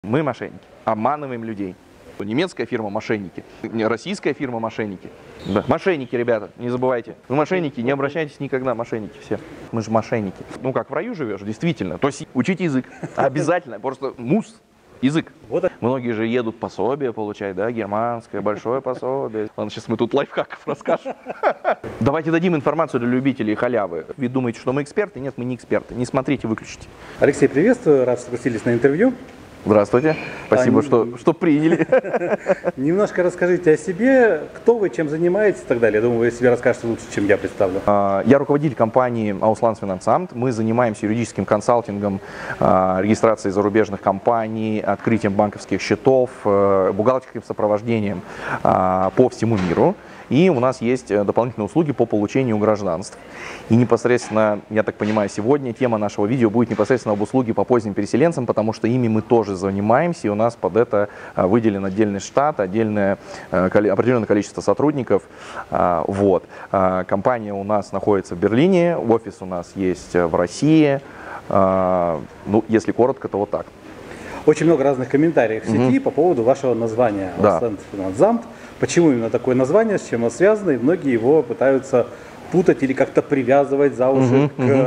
Мы мошенники, обманываем людей. Немецкая фирма мошенники, российская фирма мошенники. Да. Мошенники, ребята, не забывайте. Вы мошенники, не обращайтесь никогда, мошенники все. Мы же мошенники. Ну как в раю живешь, действительно. То есть учите язык. Обязательно. Просто язык. Вот. Многие же едут пособие получать, да, германское, большое пособие. Ладно, сейчас мы тут лайфхаков расскажем. Давайте дадим информацию для любителей халявы. Вы думаете, что мы эксперты? Нет, мы не эксперты. Не смотрите, выключите. Алексей, приветствую, рад, что согласились на интервью. Здравствуйте, спасибо, что приняли. Немножко расскажите о себе, кто вы, чем занимаетесь и так далее. Я думаю, вы о себе расскажете лучше, чем я представлю. Я руководитель компании Auslandsfinanzamt. Мы занимаемся юридическим консалтингом, регистрацией зарубежных компаний, открытием банковских счетов, бухгалтерским сопровождением по всему миру. И у нас есть дополнительные услуги по получению гражданств. И непосредственно, я так понимаю, сегодня тема нашего видео будет непосредственно об услуге по поздним переселенцам, потому что ими мы тоже занимаемся, и у нас под это выделен отдельный штат, определенное количество сотрудников. Вот. Компания у нас находится в Берлине, офис у нас есть в России. Ну, если коротко, то вот так. Очень много разных комментариев в сети по поводу вашего названия Auslandsfinanzamt. Почему именно такое название, с чем оно связано, и многие его пытаются путать или как-то привязывать за уши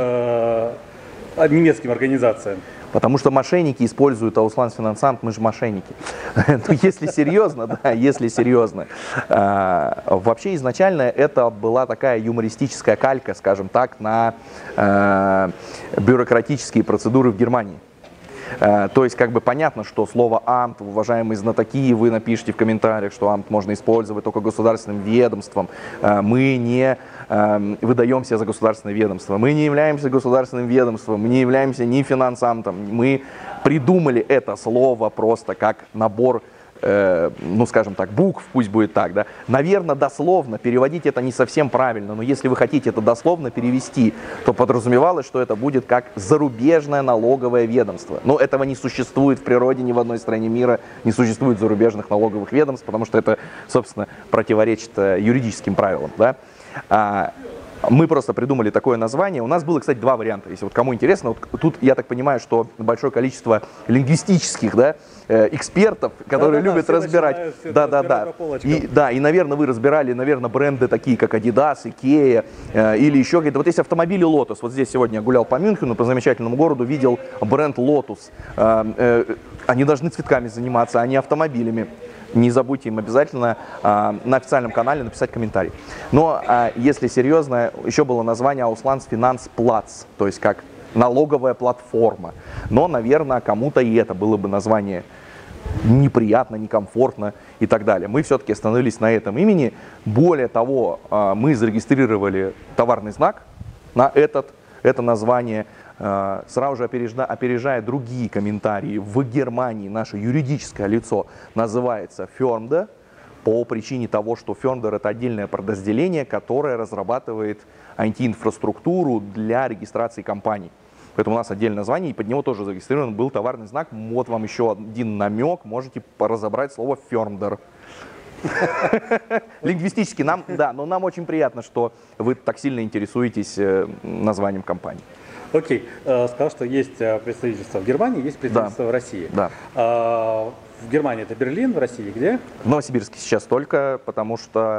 к немецким организациям. Потому что мошенники используют Auslandsfinanzamt, мы же мошенники. Если серьезно, да, если серьезно. Вообще изначально это была такая юмористическая калька, скажем так, на бюрократические процедуры в Германии. То есть, как бы понятно, что слово «амт», уважаемые знатоки, вы напишите в комментариях, что «амт» можно использовать только государственным ведомством. Мы не выдаемся за государственное ведомство. Мы не являемся государственным ведомством, мы не являемся ни финансамтом. Мы придумали это слово просто как набор, ну скажем так, букв, пусть будет так, да. Наверное, дословно переводить это не совсем правильно, но если вы хотите это дословно перевести, то подразумевалось, что это будет как зарубежное налоговое ведомство. Но этого не существует в природе, ни в одной стране мира не существует зарубежных налоговых ведомств, потому что это, собственно, противоречит юридическим правилам, да. Мы просто придумали такое название. У нас было, кстати, два варианта. Если вот кому интересно, вот тут я так понимаю, что большое количество лингвистических, да, экспертов, которые любят разбирать. И, наверное, вы разбирали, наверное, бренды такие, как Adidas, Ikea или еще какие-то. Вот есть автомобили Lotus. Вот здесь сегодня я гулял по Мюнхену, по замечательному городу, видел бренд Lotus. Они должны цветками заниматься, а не автомобилями. Не забудьте им обязательно на официальном канале написать комментарий. Но если серьезно, еще было название Auslandsfinanzplatz, то есть как налоговая платформа. Но, наверное, кому-то и это было бы название неприятно, некомфортно и так далее. Мы все-таки остановились на этом имени. Более того, мы зарегистрировали товарный знак на это название. Сразу же опережая другие комментарии, в Германии наше юридическое лицо называется Firmde по причине того, что Firmde это отдельное подразделение, которое разрабатывает IT-инфраструктуру для регистрации компаний. Поэтому у нас отдельное название, и под него тоже зарегистрирован был товарный знак. Вот вам еще один намек, можете разобрать слово Firmde. Лингвистически но нам очень приятно, что вы так сильно интересуетесь названием компании. Окей, сказал, что есть представительство в Германии, есть представительство в России. Да. В Германии это Берлин, в России где? В Новосибирске сейчас только, потому что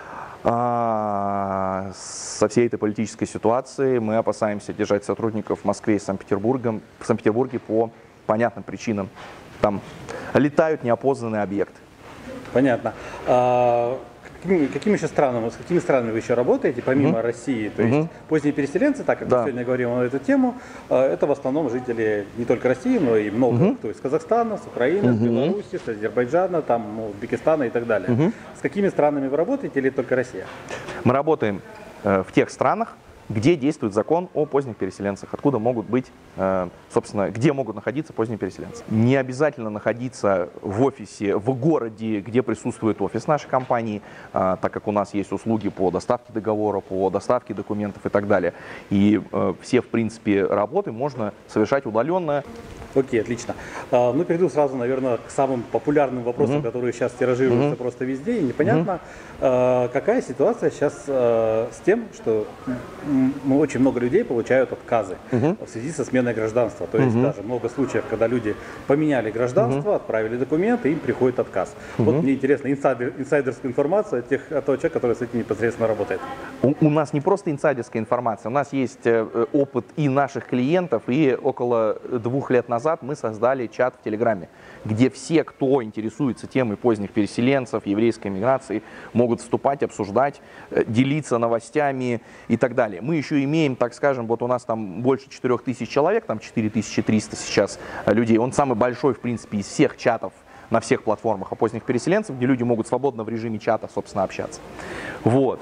со всей этой политической ситуацией мы опасаемся держать сотрудников в Москве и Санкт-Петербурге по понятным причинам. Там летают неопознанные объекты. Понятно. Какими странами вы еще работаете, помимо России? То есть поздние переселенцы, так как мы сегодня говорим на эту тему, это в основном жители не только России, но и много кто из Казахстана, с Украины, с Беларуси, с Азербайджана, там, Узбекистана и так далее. С какими странами вы работаете или только Россия? Мы работаем в тех странах, где действует закон о поздних переселенцах, откуда могут быть, собственно, где могут находиться поздние переселенцы. Не обязательно находиться в офисе, в городе, где присутствует офис нашей компании, так как у нас есть услуги по доставке договора, по доставке документов и так далее. И все, в принципе, работы можно совершать удаленно. Окей, отлично. Ну, перейду сразу, наверное, к самым популярным вопросам, которые сейчас тиражируются просто везде. И непонятно, какая ситуация сейчас с тем, что очень много людей получают отказы в связи со сменой гражданства. То есть даже много случаев, когда люди поменяли гражданство, отправили документы, им приходит отказ. Вот мне интересна инсайдерская информация от того человека, который с этим непосредственно работает. У нас не просто инсайдерская информация, у нас есть опыт и наших клиентов, и около 2 лет назад мы создали чат в Телеграме, где все, кто интересуется темой поздних переселенцев, еврейской миграции, могут вступать, обсуждать, делиться новостями и так далее. Мы еще имеем, так скажем, вот у нас там больше 4000 человек, там 4300 сейчас людей. Он самый большой, в принципе, из всех чатов на всех платформах о поздних переселенцах, где люди могут свободно в режиме чата, собственно, общаться. Вот.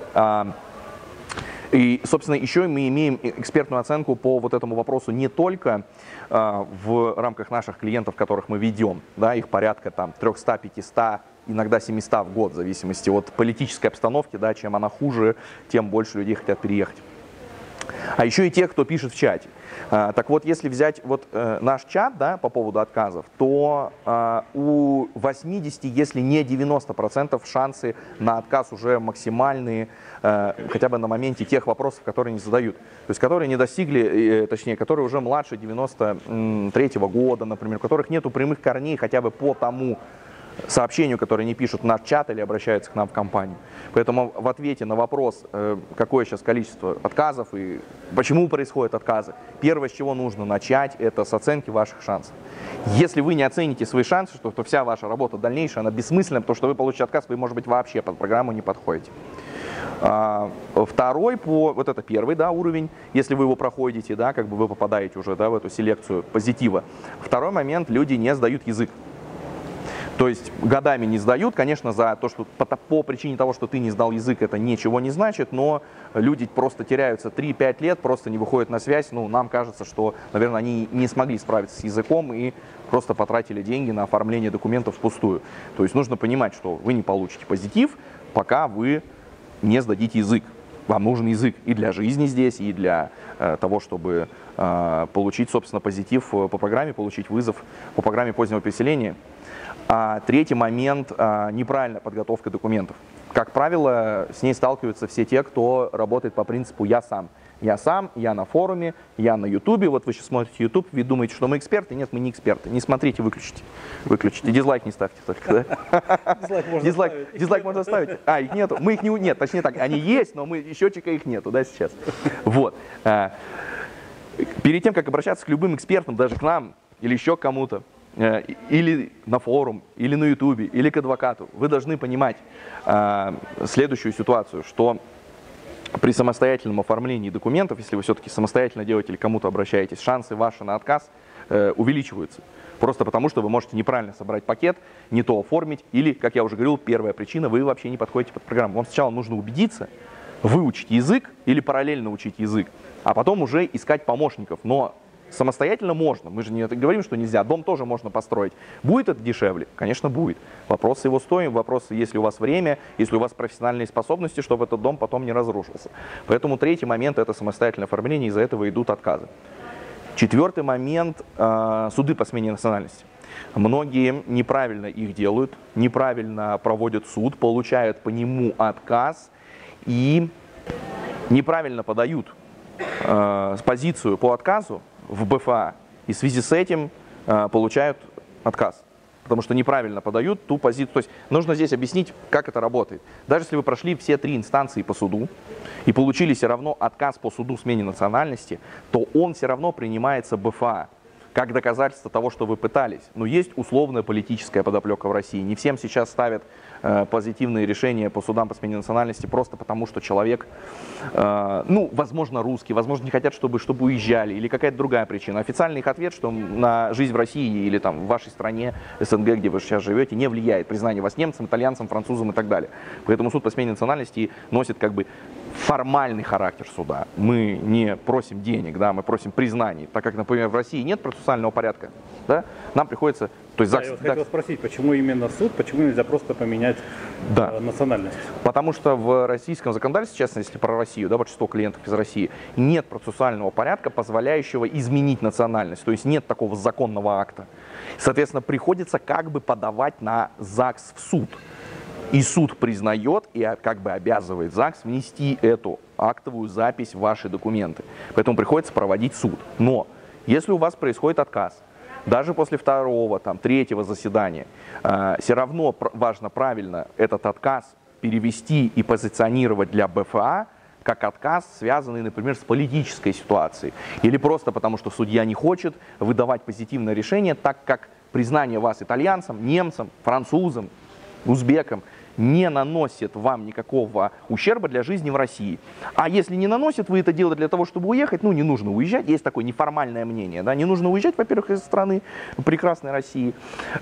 И, собственно, еще мы имеем экспертную оценку по вот этому вопросу не только в рамках наших клиентов, которых мы ведем, да, их порядка там 300, 500, иногда 700 в год, в зависимости от политической обстановки, да, чем она хуже, тем больше людей хотят переехать. А еще и те, кто пишет в чате. Так вот, если взять вот наш чат, да, по поводу отказов, то у 80, если не 90% шансы на отказ уже максимальные, хотя бы на моменте тех вопросов, которые они задают. То есть, которые не достигли, точнее, которые уже младше 93-го года, например, у которых нету прямых корней хотя бы по тому сообщению, которые они пишут в наш чат или обращаются к нам в компанию. Поэтому в ответе на вопрос, какое сейчас количество отказов и почему происходят отказы, первое, с чего нужно начать, это с оценки ваших шансов. Если вы не оцените свои шансы, то вся ваша работа дальнейшая, она бессмысленна, потому что вы получите отказ, вы, может быть, вообще под программу не подходите. Второй, вот это первый, да, уровень, если вы его проходите, да, как бы вы попадаете уже, да, в эту селекцию позитива. Второй момент, люди не сдают язык. То есть годами не сдают, конечно, за то, что по причине того, что ты не сдал язык, это ничего не значит, но люди просто теряются 3-5 лет, просто не выходят на связь. Ну, нам кажется, что, наверное, они не смогли справиться с языком и просто потратили деньги на оформление документов впустую. То есть нужно понимать, что вы не получите позитив, пока вы не сдадите язык. Вам нужен язык и для жизни здесь, и для того, чтобы получить, собственно, позитив по программе, получить вызов по программе позднего переселения. А третий момент – неправильная подготовка документов. Как правило, с ней сталкиваются все те, кто работает по принципу «я сам». Я сам, я на форуме, я на ютубе. Вот вы сейчас смотрите ютуб, вы думаете, что мы эксперты. Нет, мы не эксперты. Не смотрите, выключите. Выключите. Дизлайк не ставьте только, да? Дизлайк можно ставить. Их нету. Мы их не... Нет, точнее так, они есть, но счетчика их нету, да, сейчас. Вот. Перед тем, как обращаться к любым экспертам, даже к нам или еще к кому-то, или на форум, или на ютубе, или к адвокату, вы должны понимать следующую ситуацию, что при самостоятельном оформлении документов, если вы все-таки самостоятельно делаете или кому-то обращаетесь, шансы ваши на отказ увеличиваются. Просто потому, что вы можете неправильно собрать пакет, не то оформить, или, как я уже говорил, первая причина, вы вообще не подходите под программу. Вам сначала нужно убедиться, выучить язык или параллельно учить язык, а потом уже искать помощников. Но самостоятельно можно, мы же не говорим, что нельзя, дом тоже можно построить. Будет это дешевле? Конечно, будет. Вопрос его стоимости, вопрос, если у вас время, если у вас профессиональные способности, чтобы этот дом потом не разрушился. Поэтому третий момент – это самостоятельное оформление, из-за этого идут отказы. Четвертый момент – суды по смене национальности. Многие неправильно их делают, неправильно проводят суд, получают по нему отказ и неправильно подают позицию по отказу в БФА, и в связи с этим получают отказ, потому что неправильно подают ту позицию. То есть нужно здесь объяснить, как это работает. Даже если вы прошли все 3 инстанции по суду и получили все равно отказ по суду смене национальности, то он все равно принимается БФА как доказательство того, что вы пытались. Но есть условная политическая подоплека в России. Не всем сейчас ставят позитивные решения по судам по смене национальности просто потому, что человек, возможно, русский, возможно, не хотят, чтобы уезжали, или какая-то другая причина. Официальный их ответ, что на жизнь в России или там в вашей стране, СНГ, где вы сейчас живете, не влияет признание вас немцам, итальянцам, французам и так далее. Поэтому суд по смене национальности носит как бы формальный характер суда. Мы не просим денег, да, мы просим признаний. Так как, например, в России нет процессуального порядка, да, нам приходится... То есть, я хотел спросить, почему именно суд, почему нельзя просто поменять национальность? Потому что в российском законодательстве, честно, если про Россию, да, большинство клиентов из России, нет процессуального порядка, позволяющего изменить национальность. То есть нет такого законного акта. Соответственно, приходится как бы подавать на ЗАГС в суд. И суд признает и как бы обязывает ЗАГС внести эту актовую запись в ваши документы. Поэтому приходится проводить суд. Но если у вас происходит отказ, даже после второго, третьего заседания, все равно важно правильно этот отказ перевести и позиционировать для БФА как отказ, связанный, например, с политической ситуацией. Или просто потому, что судья не хочет выдавать позитивное решение, так как признание вас итальянцам, немцам, французам, узбекам не наносит вам никакого ущерба для жизни в России. А если не наносит, вы это делаете для того, чтобы уехать, не нужно уезжать. Есть такое неформальное мнение, да, не нужно уезжать, во-первых, из страны прекрасной России.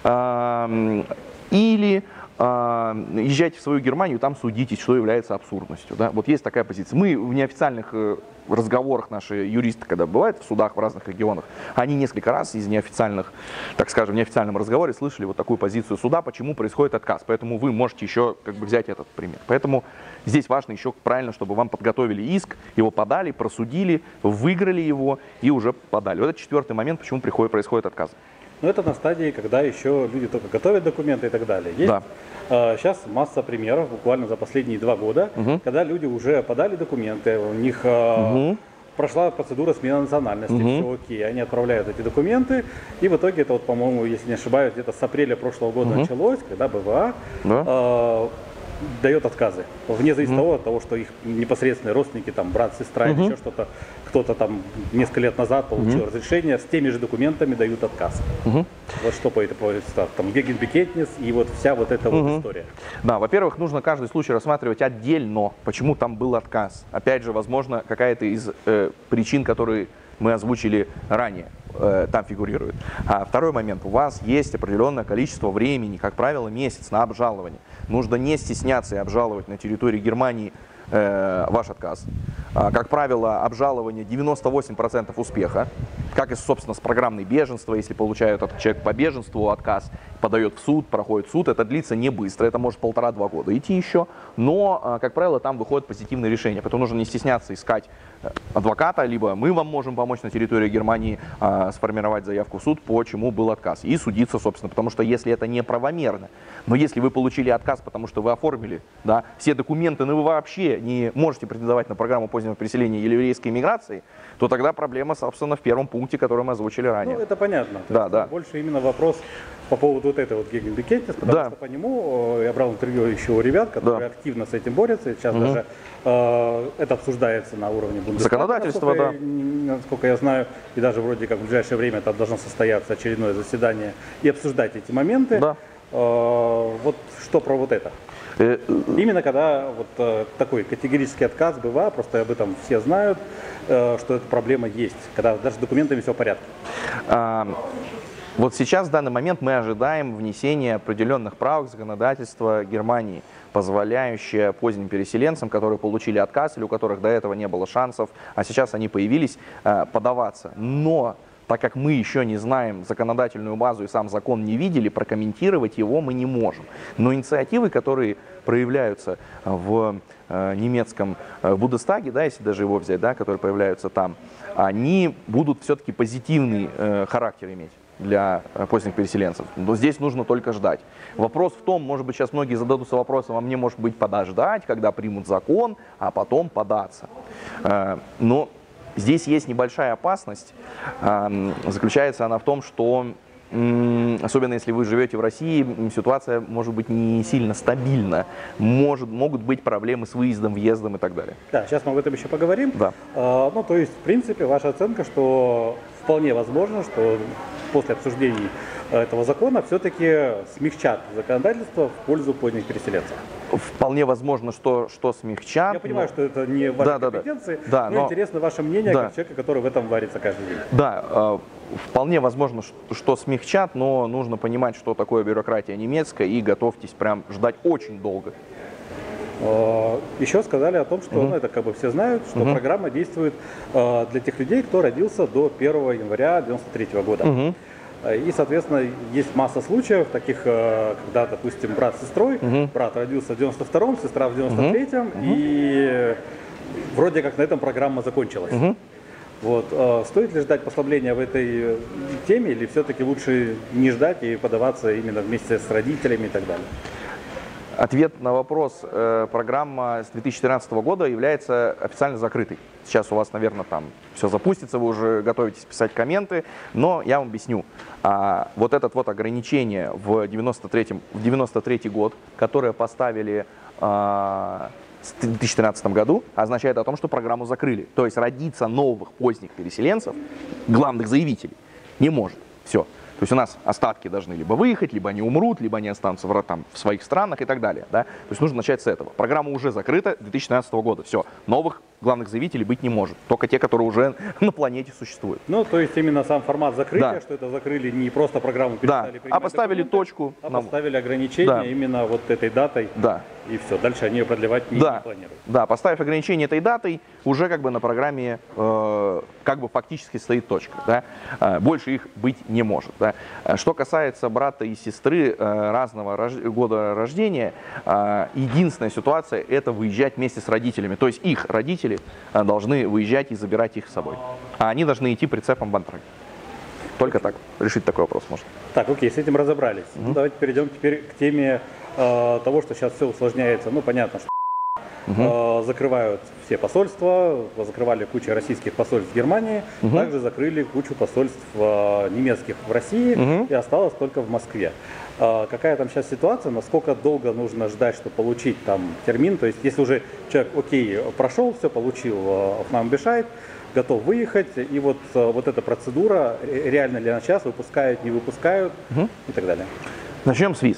Или езжайте в свою Германию, там судитесь, что является абсурдностью. Да? Вот есть такая позиция. Мы в неофициальных разговорах, наши юристы, когда бывают в судах в разных регионах, они несколько раз из неофициальных, так скажем, в неофициальном разговоре слышали вот такую позицию суда, почему происходит отказ. Поэтому вы можете еще взять этот пример. Поэтому здесь важно еще правильно, чтобы вам подготовили иск, его подали, просудили, выиграли его и уже подали. Вот это четвертый момент, почему происходит отказ. Но это на стадии, когда еще люди только готовят документы и так далее. Есть сейчас масса примеров, буквально за последние 2 года, когда люди уже подали документы, у них прошла процедура смены национальности, все окей, они отправляют эти документы, и в итоге это, по-моему, если не ошибаюсь, где-то с апреля прошлого года началось, когда БВА дает отказы, вне зависимости от того, что их непосредственные родственники, брат, сестра или еще что-то, кто-то несколько лет назад получил разрешение, с теми же документами дают отказ. Вот что по этому Гегенбекетнис и вот вся вот эта вот история. Да, во-первых, нужно каждый случай рассматривать отдельно, почему там был отказ. Опять же, возможно, какая-то из причин, которые мы озвучили ранее, там фигурирует. А второй момент. У вас есть определенное количество времени, как правило, месяц на обжалование. Нужно не стесняться и обжаловать на территории Германии ваш отказ. Как правило, обжалование 98% успеха, как и, собственно, с программой беженства. Если получает этот человек по беженству отказ, подает в суд, проходит суд, это длится не быстро, это может 1,5-2 года идти еще, но, как правило, там выходит позитивное решение. Поэтому нужно не стесняться искать адвоката, либо мы вам можем помочь на территории Германии сформировать заявку в суд, почему был отказ, и судиться, собственно, потому что если это неправомерно, но если вы получили отказ, потому что вы оформили все документы, но вы вообще не можете претендовать на программу позднего переселения или еврейской миграции, то тогда проблема, собственно, в первом пункте, который мы озвучили ранее. Ну, это понятно. Да. Больше именно вопрос по поводу вот этой вот Гегенбекетнис, потому что по нему я брал интервью еще у ребят, которые активно с этим борются. Сейчас даже это обсуждается на уровне Бундестага, законодательства, насколько я знаю, и даже вроде как в ближайшее время там должно состояться очередное заседание и обсуждать эти моменты. Вот что про вот это? Именно когда вот такой категорический отказ БВА, просто об этом все знают, что эта проблема есть, когда даже с документами все в порядке. Вот сейчас, в данный момент, мы ожидаем внесения определенных правок в законодательство Германии, позволяющее поздним переселенцам, которые получили отказ или у которых до этого не было шансов, а сейчас они появились, подаваться. Но так как мы еще не знаем законодательную базу и сам закон не видели, прокомментировать его мы не можем. Но инициативы, которые проявляются в немецком Бундестаге, если даже его взять, которые появляются там, они будут все-таки позитивный характер иметь для поздних переселенцев. Но здесь нужно только ждать. Вопрос в том, может быть, сейчас многие зададутся вопросом, а мне, может быть, подождать, когда примут закон, а потом податься. Но здесь есть небольшая опасность. Заключается она в том, что, особенно если вы живете в России, ситуация может быть не сильно стабильна. Могут быть проблемы с выездом, въездом и так далее. Да, сейчас мы об этом еще поговорим. Да. Ну, то есть, в принципе, ваша оценка, что вполне возможно, что после обсуждений этого закона все-таки смягчат законодательство в пользу поздних переселенцев. Вполне возможно, что смягчат. Я понимаю, что это не ваши компетенции, но интересно ваше мнение как человека, который в этом варится каждый день. Да, вполне возможно, что смягчат, но нужно понимать, что такое бюрократия немецкая, и готовьтесь прям ждать очень долго. Еще сказали о том, что, это как бы все знают, что программа действует для тех людей, кто родился до 1 января 1993 года. И, соответственно, есть масса случаев, таких, когда, допустим, брат с сестрой, брат родился в 92-м, сестра в 93-м, и вроде как на этом программа закончилась. Вот. Стоит ли ждать послабления в этой теме, или все-таки лучше не ждать и подаваться именно вместе с родителями и так далее? Ответ на вопрос. Программа с 2013 года является официально закрытой. Сейчас у вас, наверное, там все запустится, вы уже готовитесь писать комменты, но я вам объясню. Вот это вот ограничение в 93 год, которое поставили в 2013 году, означает о том, что программу закрыли. То есть родиться новых поздних переселенцев, главных заявителей, не может. Все. То есть у нас остатки должны либо выехать, либо они умрут, либо они останутся в своих странах и так далее. Да? То есть нужно начать с этого. Программа уже закрыта 2013 года. Все. Новых главных заявителей быть не может. Только те, которые уже на планете существуют. Ну, то есть именно сам формат закрытия, что это закрыли не просто программу перестали принимать, а поставили точку. Поставили ограничения именно вот этой датой. Да. И все, дальше они ее продлевать не планируют. Да, поставив ограничение этой датой, уже как бы на программе как бы фактически стоит точка. Да? Больше их быть не может. Да? Что касается брата и сестры разного года рождения, единственная ситуация — это выезжать вместе с родителями. То есть их родители должны выезжать и забирать их с собой. А они должны идти прицепом в Антраке. Только так. Решить такой вопрос можно. Так, окей, с этим разобрались. Ну, давайте перейдем теперь к теме того, что сейчас все усложняется. Ну, понятно, что закрывают все посольства, закрывали кучу российских посольств в Германии, также закрыли кучу посольств немецких в России и осталось только в Москве. Какая там сейчас ситуация, насколько долго нужно ждать, чтобы получить там термин? То есть, если уже человек, окей, прошел, все, получил Aufnahmebescheid, готов выехать, и вот эта процедура, реально ли она сейчас, выпускают, не выпускают и так далее. Начнем с виз.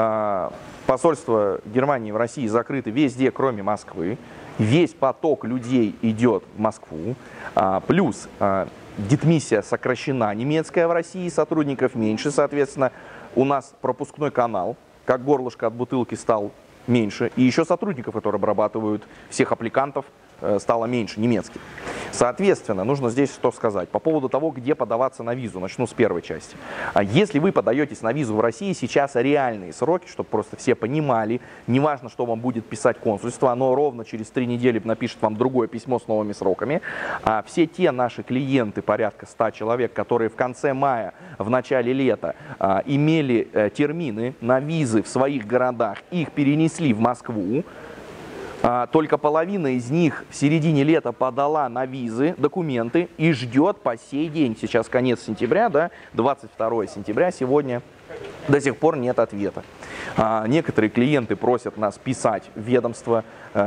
Посольство Германии в России закрыты везде, кроме Москвы. Весь поток людей идет в Москву. Плюс дипмиссия сокращена немецкая в России, сотрудников меньше, соответственно, у нас пропускной канал, как горлышко от бутылки, стал меньше. И еще сотрудников, которые обрабатывают всех аппликантов, стало меньше, немецких. Соответственно, нужно здесь что сказать по поводу того, где подаваться на визу. Начну с первой части. Если вы подаетесь на визу в России, сейчас реальные сроки, чтобы просто все понимали, неважно, что вам будет писать консульство, оно ровно через 3 недели напишет вам другое письмо с новыми сроками. А все те наши клиенты, порядка 100 человек, которые в конце мая, в начале лета имели термины на визы в своих городах, их перенесли в Москву. Только половина из них в середине лета подала на визы документы и ждет по сей день. Сейчас конец сентября, да, 22 сентября сегодня. До сих пор нет ответа. Некоторые клиенты просят нас писать в ведомство,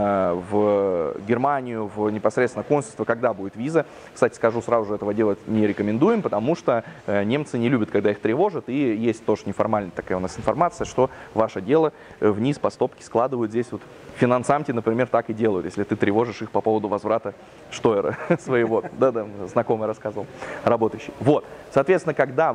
в Германию, в непосредственно консульство, когда будет виза. Кстати, скажу сразу же, этого делать не рекомендуем, потому что немцы не любят, когда их тревожат. И есть тоже неформальная такая у нас информация, что ваше дело вниз по стопке складывают. Здесь вот финансамти, например, так и делают, если ты тревожишь их по поводу возврата штойера своего. Да-да, знакомый рассказывал, работающий. Вот, соответственно, когда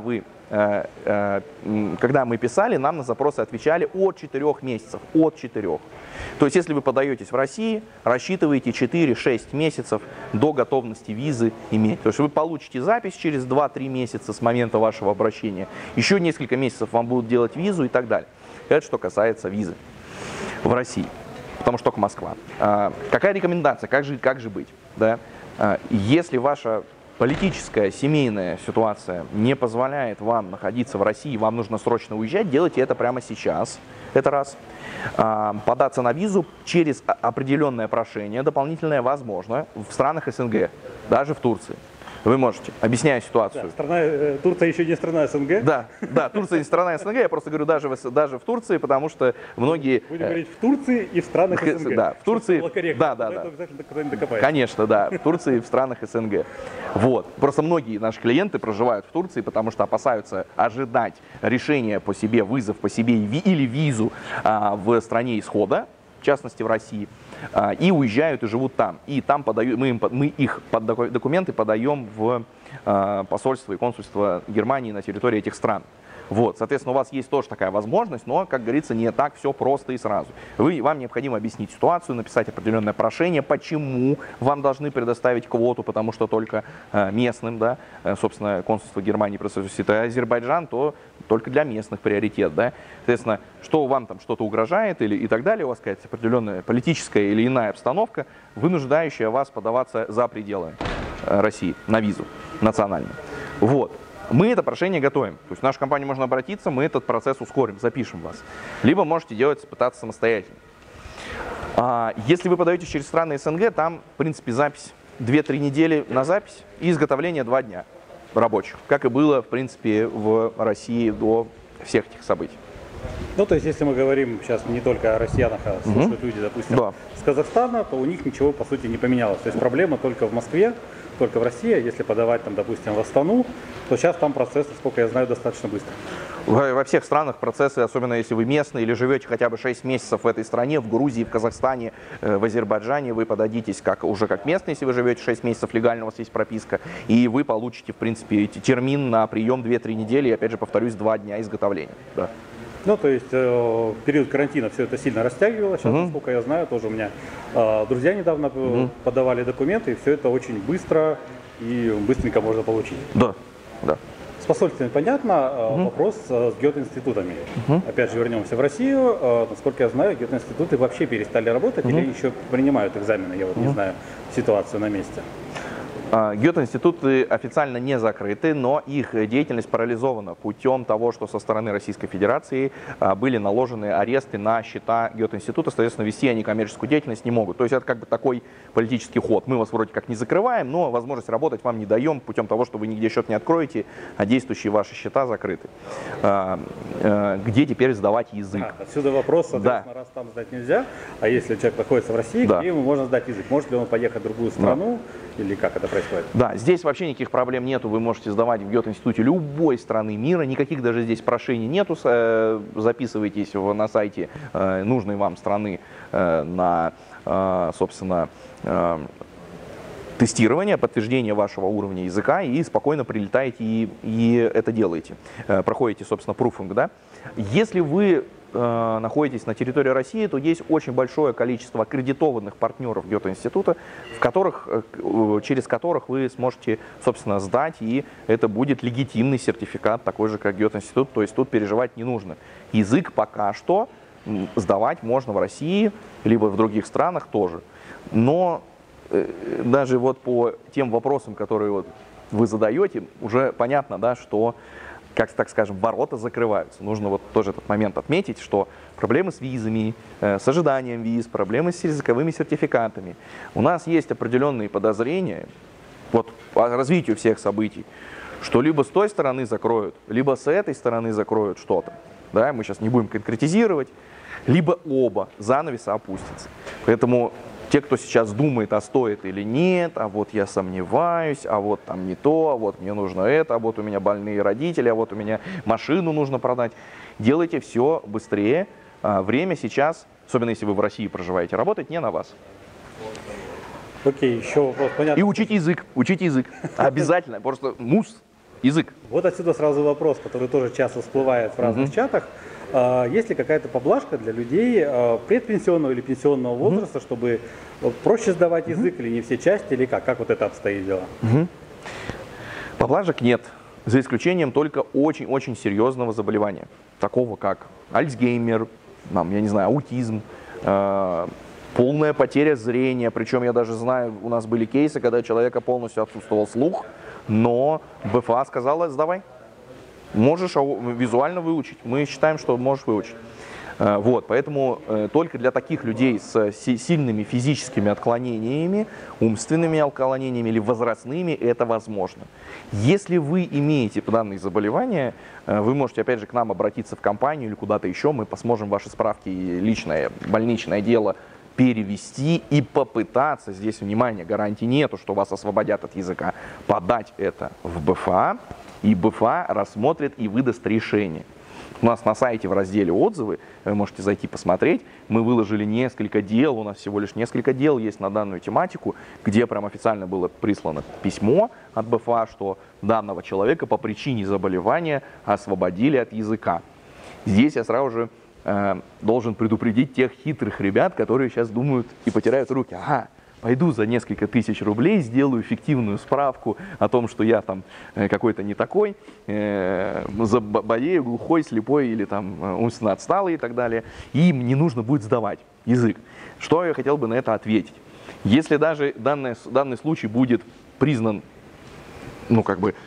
мы писали, нам на запросы отвечали от 4 месяцев. От 4. То есть, если вы подаетесь в России, рассчитываете 4-6 месяцев до готовности визы иметь. То есть, вы получите запись через 2-3 месяца с момента вашего обращения. Еще несколько месяцев вам будут делать визу и так далее. Это что касается визы в России. Потому что только Москва. Какая рекомендация? Как же быть? Да? Если ваша политическая, семейная ситуация не позволяет вам находиться в России, вам нужно срочно уезжать, делайте это прямо сейчас. Это раз. Податься на визу через определенное прошение, дополнительное возможно в странах СНГ, даже в Турции. Вы можете, объясняю ситуацию. Да, Турция еще не страна СНГ? Да, Турция не страна СНГ, я просто говорю даже в Турции, потому что многие... Будем говорить в Турции и в странах СНГ. Да, в Турции... Да. Конечно, да, в Турции и в странах СНГ. Вот, просто многие наши клиенты проживают в Турции, потому что опасаются ожидать решения по себе, вызов по себе или визу в стране исхода, в частности в России, и уезжают и живут там. И там мы их документы подаем в посольство и консульство Германии на территории этих стран. Вот, соответственно, у вас есть тоже такая возможность, но, как говорится, не так все просто и сразу. Вам необходимо объяснить ситуацию, написать определенное прошение, почему вам должны предоставить квоту, потому что только местным, да, собственно, консульство Германии, если это Азербайджан, то только для местных приоритет, да. Соответственно, что вам там что-то угрожает или и так далее, у вас какая-то определенная политическая или иная обстановка, вынуждающая вас подаваться за пределы России на визу национальную. Вот. Мы это прошение готовим. То есть в нашу компанию можно обратиться, мы этот процесс ускорим, запишем вас. Либо можете делать, пытаться самостоятельно. Если вы подаете через страны СНГ, там, в принципе, запись 2-3 недели на запись и изготовление 2 дня рабочих. Как и было, в принципе, в России до всех этих событий. Ну, то есть, если мы говорим сейчас не только о россиянах, а слушают люди, допустим, с Казахстана, то у них ничего, по сути, не поменялось. То есть, проблема только в Москве, только в России. Если подавать, там, допустим, в Астану, то сейчас там процесс, насколько я знаю, достаточно быстро. Во всех странах процессы, особенно если вы местный или живете хотя бы 6 месяцев в этой стране, в Грузии, в Казахстане, в Азербайджане, вы подадитесь уже как местный, если вы живете 6 месяцев легально, у вас есть прописка, и вы получите, в принципе, термин на прием 2-3 недели, и, опять же, повторюсь, 2 дня изготовления. Да. Ну, то есть, в период карантина все это сильно растягивалось. Сейчас, насколько я знаю, тоже у меня друзья недавно подавали документы, и все это очень быстро и быстренько можно получить. Да, да. С посольствами понятно, вопрос с Гёте-институтами. Опять же, вернемся в Россию. Насколько я знаю, Гёте-институты вообще перестали работать или еще принимают экзамены, я вот не знаю ситуацию на месте. Гёте-институты официально не закрыты, но их деятельность парализована путем того, что со стороны Российской Федерации были наложены аресты на счета Гёте-института, соответственно, вести они коммерческую деятельность не могут. То есть это как бы такой политический ход. Мы вас вроде как не закрываем, но возможность работать вам не даем путем того, что вы нигде счет не откроете, а действующие ваши счета закрыты. Где теперь сдавать язык? Отсюда вопрос, соответственно, раз там сдать нельзя, а если человек находится в России, где ему можно сдать язык? Может ли он поехать в другую страну или как это происходит? Да, здесь вообще никаких проблем нету, вы можете сдавать в Гёте-институте любой страны мира, никаких даже здесь прошений нету, записывайтесь на сайте нужной вам страны на, собственно, тестирование, подтверждение вашего уровня языка и спокойно прилетаете и это делаете, проходите, собственно, пруфинг, да. Если вы находитесь на территории России, то есть очень большое количество аккредитованных партнеров Гёте-института, через которых вы сможете, собственно, сдать, и это будет легитимный сертификат, такой же, как Гёте-институт, то есть тут переживать не нужно. Язык пока что сдавать можно в России, либо в других странах тоже. Но даже вот по тем вопросам, которые вот вы задаете, уже понятно, да, что, как так скажем, ворота закрываются. Нужно вот тоже этот момент отметить, что проблемы с визами, с ожиданием виз, проблемы с языковыми сертификатами. У нас есть определенные подозрения вот, по развитию всех событий, что либо с той стороны закроют, либо с этой стороны закроют что-то. Да, мы сейчас не будем конкретизировать, либо оба занавеса опустятся. Поэтому те, кто сейчас думает, а стоит или нет, а вот я сомневаюсь, а вот там не то, а вот мне нужно это, а вот у меня больные родители, а вот у меня машину нужно продать. Делайте все быстрее. Время сейчас, особенно если вы в России проживаете, работает не на вас. Окей, еще вопрос, понятно. И учите язык, обязательно, просто язык. Вот отсюда сразу вопрос, который тоже часто всплывает в разных чатах. Есть ли какая-то поблажка для людей предпенсионного или пенсионного возраста, чтобы проще сдавать язык или не все части, или как вот это обстоит дело? Поблажек нет, за исключением только очень-очень серьезного заболевания, такого как Альцгеймер, я не знаю, аутизм, полная потеря зрения, причем я даже знаю, у нас были кейсы, когда у человека полностью отсутствовал слух, но БФА сказала, сдавай. Можешь визуально выучить, мы считаем, что можешь выучить. Вот, поэтому только для таких людей с сильными физическими отклонениями, умственными отклонениями или возрастными это возможно. Если вы имеете данные заболевания, вы можете опять же к нам обратиться в компанию или куда-то еще, мы посмотрим ваши справки и личное больничное дело перевести и попытаться, здесь, внимание, гарантии нету, что вас освободят от языка, подать это в БФА, и БФА рассмотрит и выдаст решение. У нас на сайте в разделе «Отзывы», вы можете зайти посмотреть, мы выложили несколько дел, у нас всего лишь несколько дел есть на данную тематику, где прям официально было прислано письмо от БФА, что данного человека по причине заболевания освободили от языка. Здесь я сразу же должен предупредить тех хитрых ребят, которые сейчас думают и потеряют руки. Ага, пойду за несколько тысяч рублей, сделаю фиктивную справку о том, что я там какой-то не такой, болею, глухой, слепой или там умственно отсталый и так далее. И им не нужно будет сдавать язык. Что я хотел бы на это ответить? Если даже данный случай будет признан ну, как бы,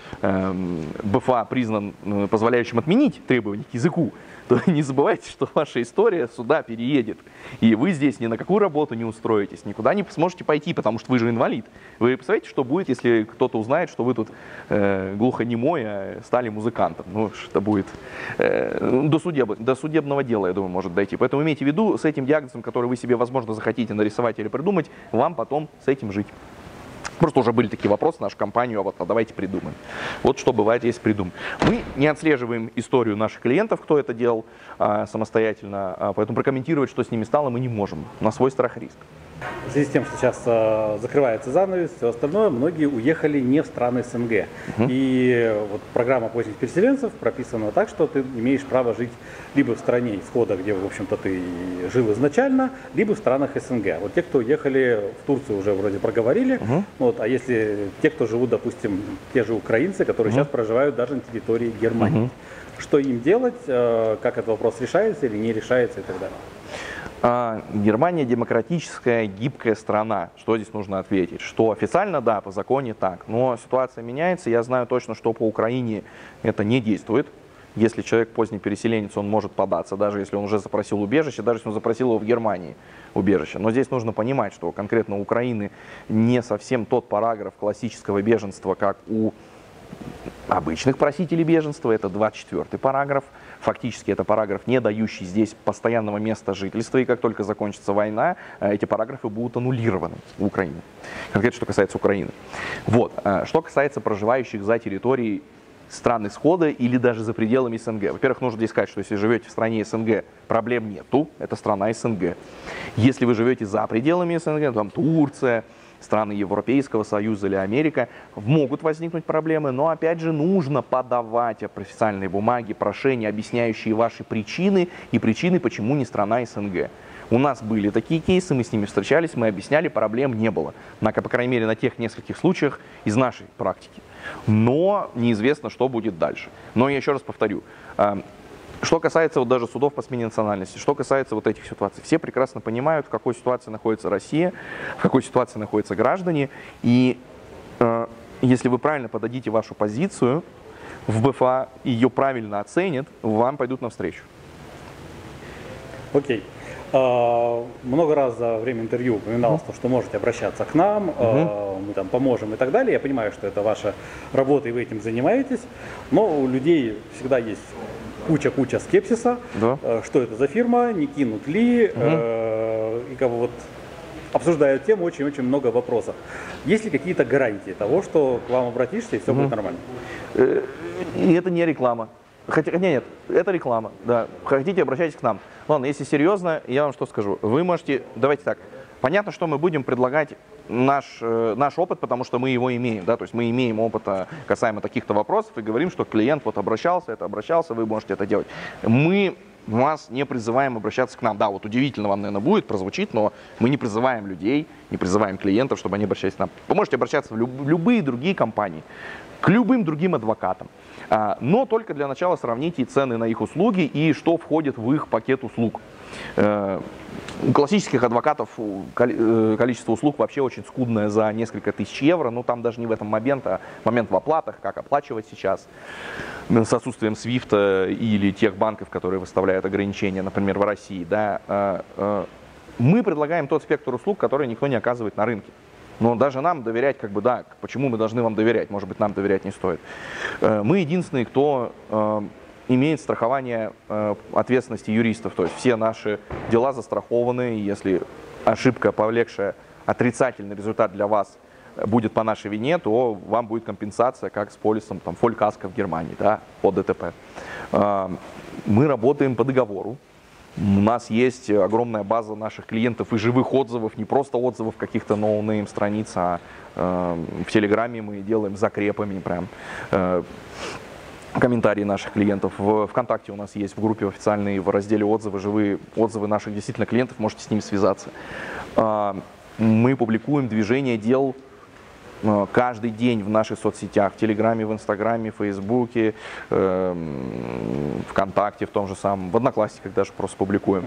БФА признан позволяющим отменить требования к языку, то не забывайте, что ваша история сюда переедет. И вы здесь ни на какую работу не устроитесь, никуда не сможете пойти, потому что вы же инвалид. Вы представляете, что будет, если кто-то узнает, что вы тут глухонемой, а стали музыкантом? Ну, это будет до судебного дела, я думаю, может дойти. Поэтому имейте в виду, с этим диагнозом, который вы себе, возможно, захотите нарисовать или придумать, вам потом с этим жить. Просто уже были такие вопросы в нашу компанию, а давайте придумаем. Вот что бывает, если придумаем. Мы не отслеживаем историю наших клиентов, кто это делал самостоятельно, поэтому прокомментировать, что с ними стало, мы не можем. На свой страх и риск. В связи с тем, что сейчас закрывается занавес, все остальное, многие уехали не в страны СНГ. И вот программа поздних переселенцев прописана так, что ты имеешь право жить либо в стране исхода, где, в общем-то, ты жил изначально, либо в странах СНГ. Вот те, кто уехали в Турцию, уже вроде проговорили. Вот, а если те, кто живут, допустим, те же украинцы, которые сейчас проживают даже на территории Германии, что им делать, как этот вопрос решается или не решается и так далее? Германия демократическая, гибкая страна. Что здесь нужно ответить? Что официально, да, по законе так, но ситуация меняется. Я знаю точно, что по Украине это не действует. Если человек поздний переселенец, он может податься, даже если он уже запросил убежище, даже если он запросил его в Германии убежище. Но здесь нужно понимать, что конкретно у Украины не совсем тот параграф классического беженства, как у обычных просителей беженства, это 24-й параграф. Фактически это параграф, не дающий здесь постоянного места жительства, и как только закончится война, эти параграфы будут аннулированы в Украине. Конкретно, что касается Украины. Вот. Что касается проживающих за территорией стран исхода или даже за пределами СНГ. Во-первых, нужно здесь сказать, что если живете в стране СНГ, проблем нету, это страна СНГ. Если вы живете за пределами СНГ, там Турция, страны Европейского Союза или Америка, могут возникнуть проблемы, но опять же нужно подавать официальные бумаги, прошения, объясняющие ваши причины и причины, почему не страна СНГ. У нас были такие кейсы, мы с ними встречались, мы объясняли, проблем не было. По крайней мере, на тех нескольких случаях из нашей практики. Но неизвестно, что будет дальше. Но я еще раз повторю. Что касается вот даже судов по смене национальности, что касается вот этих ситуаций, все прекрасно понимают, в какой ситуации находится Россия, в какой ситуации находятся граждане. И если вы правильно подадите вашу позицию, в БФА ее правильно оценят, вам пойдут навстречу. Окей. Много раз за время интервью упоминалось, что можете обращаться к нам, мы там поможем и так далее. Я понимаю, что это ваша работа и вы этим занимаетесь, но у людей всегда есть куча скепсиса, да. Что это за фирма, не кинут ли, и как бы вот обсуждают тему, очень много вопросов. Есть ли какие-то гарантии того, что к вам обратишься и все будет нормально? И это не реклама. Хотя, нет, это реклама, да. Хотите, обращайтесь к нам. Ладно, если серьезно, я вам что скажу. Вы можете, давайте так, понятно, что мы будем предлагать наш опыт, потому что мы его имеем, да, то есть мы имеем опыт касаемо таких-то вопросов и говорим, что клиент вот обращался, вы можете это делать. Мы вас не призываем обращаться к нам. Да, вот удивительно вам, наверное, будет, прозвучит, но мы не призываем людей, не призываем клиентов, чтобы они обращались к нам. Вы можете обращаться в любые другие компании, к любым другим адвокатам. Но только для начала сравните цены на их услуги и что входит в их пакет услуг. У классических адвокатов количество услуг вообще очень скудное, за несколько тысяч евро, но там даже не в этом момент, а момент в оплатах, как оплачивать сейчас, с отсутствием свифта или тех банков, которые выставляют ограничения, например, в России. Да, мы предлагаем тот спектр услуг, который никто не оказывает на рынке. Но даже нам доверять, как бы, да, почему мы должны вам доверять? Может быть, нам доверять не стоит. Мы единственные, кто имеет страхование ответственности юристов. То есть все наши дела застрахованы. Если ошибка, повлекшая отрицательный результат для вас, будет по нашей вине, то вам будет компенсация, как с полисом там, фолькаска в Германии, да, по ДТП. Мы работаем по договору. У нас есть огромная база наших клиентов и живых отзывов, не просто отзывов каких-то ноунейм страниц, а в Телеграме мы делаем закрепами прям комментарии наших клиентов. В ВКонтакте у нас есть в группе официальной, в разделе отзывы, живые отзывы наших действительно клиентов, можете с ними связаться. Мы публикуем движение дел каждый день в наших соцсетях, в Телеграме, в Инстаграме, в Фейсбуке, ВКонтакте в том же самом, в Одноклассниках даже просто публикуем.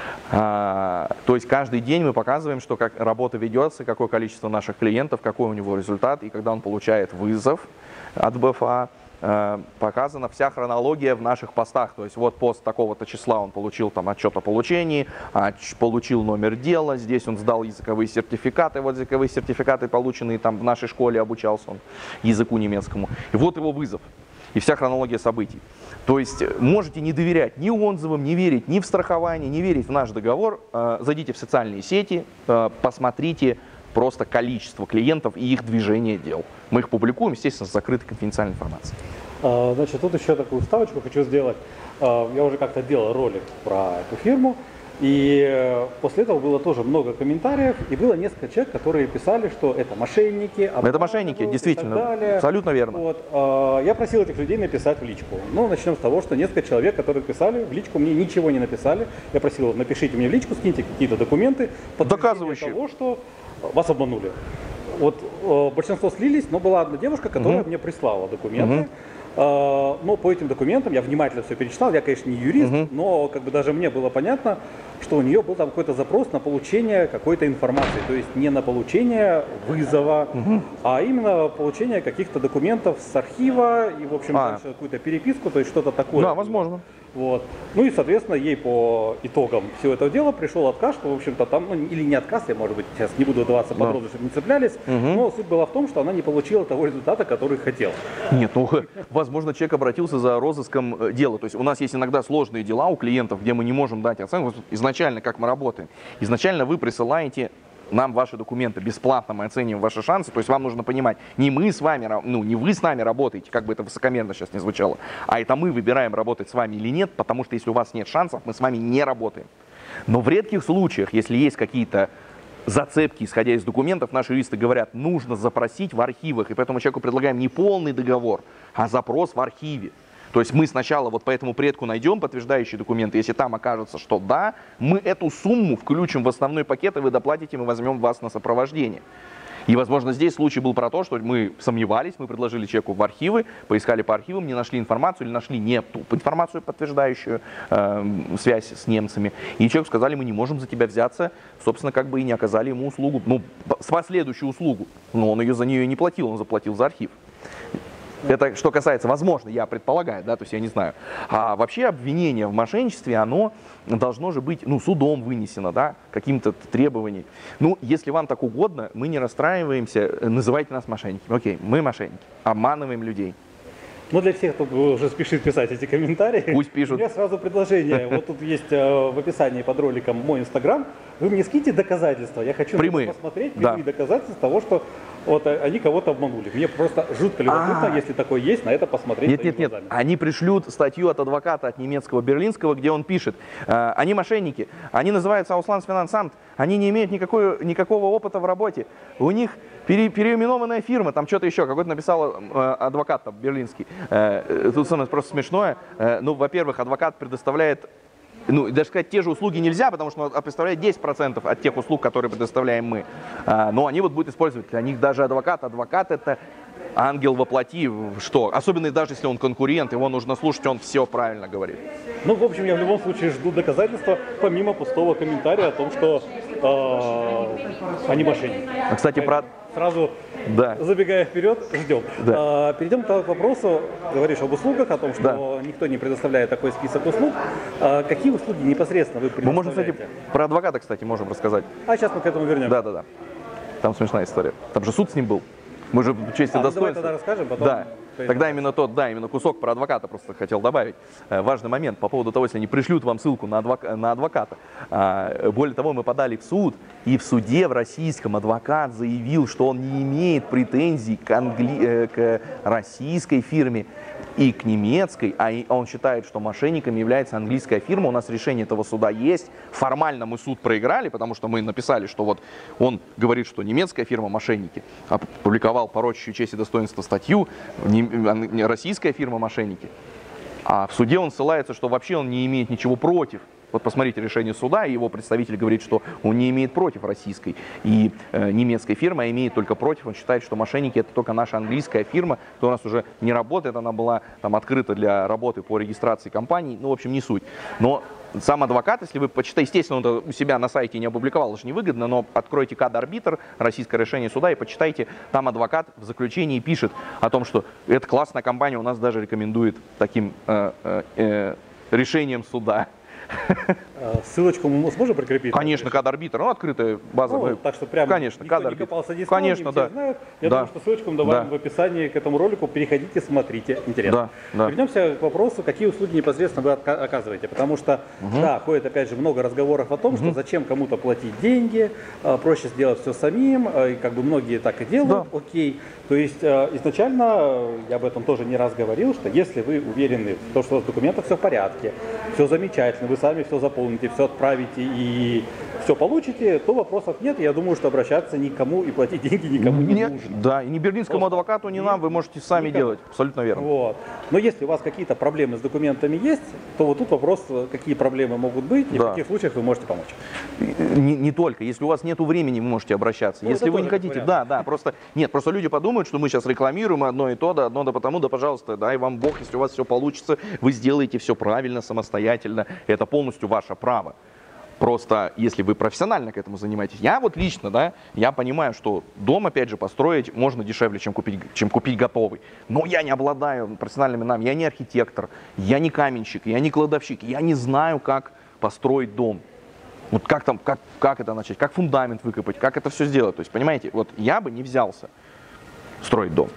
То есть каждый день мы показываем, что как работа ведется, какое количество наших клиентов, какой у него результат, и когда он получает вызов от БФА, показана вся хронология в наших постах. То есть вот пост такого-то числа он получил там отчет о получении, получил номер дела, здесь он сдал языковые сертификаты, вот языковые сертификаты, полученные там в нашей школе, обучался он языку немецкому. И вот его вызов. И вся хронология событий. То есть можете не доверять ни отзывам, не верить ни в страхование, не верить в наш договор. Зайдите в социальные сети, посмотрите просто количество клиентов и их движение дел. Мы их публикуем, естественно, с закрытой конфиденциальной информацией. Значит, тут еще такую вставочку хочу сделать. Я уже как-то делал ролик про эту фирму. И после этого было тоже много комментариев, и было несколько человек, которые писали, что это мошенники. Это мошенники, действительно, абсолютно верно. Вот. Я просил этих людей написать в личку. Ну, начнем с того, что несколько человек, которые писали, в личку мне ничего не написали. Я просил, напишите мне в личку, скиньте какие-то документы, доказывающие того, что вас обманули. Вот большинство слились, но была одна девушка, которая мне прислала документы. Но по этим документам я внимательно все перечитал. Я, конечно, не юрист, но как бы даже мне было понятно, что у нее был там какой-то запрос на получение какой-то информации. То есть не на получение вызова, а именно получение каких-то документов с архива и, в общем, дальше какую-то переписку, то есть что-то такое. Да, возможно. Вот. Ну и, соответственно, ей по итогам всего этого дела пришел отказ, что, в общем-то, там, ну, или не отказ, я, может быть, сейчас не буду вдаваться в подробности, чтобы не цеплялись, но суть была в том, что она не получила того результата, который хотела. Нет, ну, возможно, человек обратился за розыском дела. То есть у нас есть иногда сложные дела у клиентов, где мы не можем дать оценку. Изначально, как мы работаем, изначально вы присылаете нам ваши документы, бесплатно мы оцениваем ваши шансы, то есть вам нужно понимать, не мы с вами, ну не вы с нами работаете, как бы это высокомерно сейчас не звучало, а это мы выбираем, работать с вами или нет, потому что если у вас нет шансов, мы с вами не работаем. Но в редких случаях, если есть какие-то зацепки, исходя из документов, наши юристы говорят, нужно запросить в архивах, и поэтому человеку предлагаем не полный договор, а запрос в архиве. То есть мы сначала вот по этому предку найдем подтверждающие документы, если там окажется, что да, мы эту сумму включим в основной пакет, и вы доплатите, мы возьмем вас на сопровождение. И, возможно, здесь случай был про то, что мы сомневались, мы предложили человеку в архивы, поискали по архивам, не нашли информацию или нашли не ту информацию, подтверждающую связь с немцами. И человеку сказали, мы не можем за тебя взяться, собственно, как бы и не оказали ему услугу, ну, последующую услугу. Но он ее за нее не платил, он заплатил за архив. Это что касается, возможно, я предполагаю, да, то есть я не знаю. А вообще обвинение в мошенничестве, оно должно же быть, ну, судом вынесено, да, каким-то требованием. Ну, если вам так угодно, мы не расстраиваемся, называйте нас мошенниками. Окей, мы мошенники, обманываем людей. Ну, для всех, кто уже спешит писать эти комментарии, пусть пишут. У меня сразу предложение. Вот тут есть в описании под роликом мой инстаграм. Вы мне скиньте доказательства. Я хочу посмотреть прямые доказательства того, что вот они кого-то обманули. Мне просто жутко любопытно, если такое есть, на это посмотреть. Нет. Они пришлют статью от адвоката, от немецкого берлинского, где он пишет, они мошенники, они называются Auslandsfinanzamt, они не имеют никакого опыта в работе. У них переименованная фирма, там что-то еще, какой-то написал адвокат там, берлинский. Тут самое просто смешное. Ну, во-первых, адвокат предоставляет, ну, даже сказать, те же услуги нельзя, потому что он представляет 10% от тех услуг, которые предоставляем мы. Но они вот будут использовать, для них даже адвокат это ангел воплоти, что? Особенно даже если он конкурент, его нужно слушать, он все правильно говорит. Ну, в общем, я в любом случае жду доказательства, помимо пустого комментария о том, что они мошенники. Кстати, Сразу забегая вперед, ждем. Да. Перейдем к вопросу, говоришь об услугах, о том, что никто не предоставляет такой список услуг. Какие услуги непосредственно вы предоставляете? Мы можем, кстати, про адвоката, кстати, можем рассказать. А сейчас мы к этому вернемся. Да. Там смешная история. Там же суд с ним был. Мы же в честь и достоинства. Давай тогда расскажем, потом... Да. Тогда именно кусок про адвоката просто хотел добавить. Важный момент по поводу того, если они пришлют вам ссылку на адвоката. Более того, мы подали в суд, и в суде в российском адвокат заявил, что он не имеет претензий к российской фирме и к немецкой, а он считает, что мошенником является английская фирма. У нас решение этого суда есть. Формально мы суд проиграли, потому что мы написали, что вот он говорит, что немецкая фирма мошенники, опубликовал порочащую честь и достоинство статью, российская фирма мошенники. А в суде он ссылается, что вообще он не имеет ничего против Вот посмотрите решение суда, и его представитель говорит, что он не имеет против российской и немецкой фирмы, а имеет только против. Он считает, что мошенники это только наша английская фирма, то у нас уже не работает, она была там открыта для работы по регистрации компаний, ну, в общем, не суть. Но сам адвокат, если вы почитаете, естественно, он это у себя на сайте не опубликовал, это же невыгодно, но откройте КАД-арбитр, российское решение суда, и почитайте, там адвокат в заключении пишет о том, что это классная компания, у нас даже рекомендует таким решением суда. Ссылочку мы сможем прикрепить? Конечно, КАД-арбитр, ну, открытая база. Ну, так что прямо конечно, никто не копался диском, конечно, все да. знают. Я да. думаю, что ссылочку мы добавим в описании к этому ролику. Переходите, смотрите, интересно. Да. Вернемся к вопросу, какие услуги непосредственно вы оказываете. Потому что, да, ходит опять же много разговоров о том, что зачем кому-то платить деньги, проще сделать все самим, и как бы многие так и делают, окей. То есть изначально, я об этом тоже не раз говорил, что если вы уверены в том, что у вас в документах все в порядке, все замечательно, вы сами все заполните, все отправите и все получите, то вопросов нет. Я думаю, что обращаться никому и платить деньги никому не нужно. Да, и ни берлинскому адвокату, ни нам, вы можете сами делать. Абсолютно верно. Вот. Но если у вас какие-то проблемы с документами есть, то вот тут вопрос, какие проблемы могут быть и в каких случаях вы можете помочь. Не только. Если у вас нет времени, вы можете обращаться. Ну, если вы не хотите, просто люди подумают, что мы сейчас рекламируем одно и то, да потому, да, пожалуйста, дай вам Бог, если у вас все получится, вы сделаете все правильно, самостоятельно. Это полностью ваше право. Просто, если вы профессионально к этому занимаетесь, я вот лично, да, я понимаю, что дом, опять же, построить можно дешевле, чем купить готовый. Но я не обладаю профессиональными навыками, я не архитектор, я не каменщик, я не кладовщик, я не знаю, как построить дом. Вот как это начать, как фундамент выкопать, как это все сделать. То есть, понимаете, вот я бы не взялся строить дом.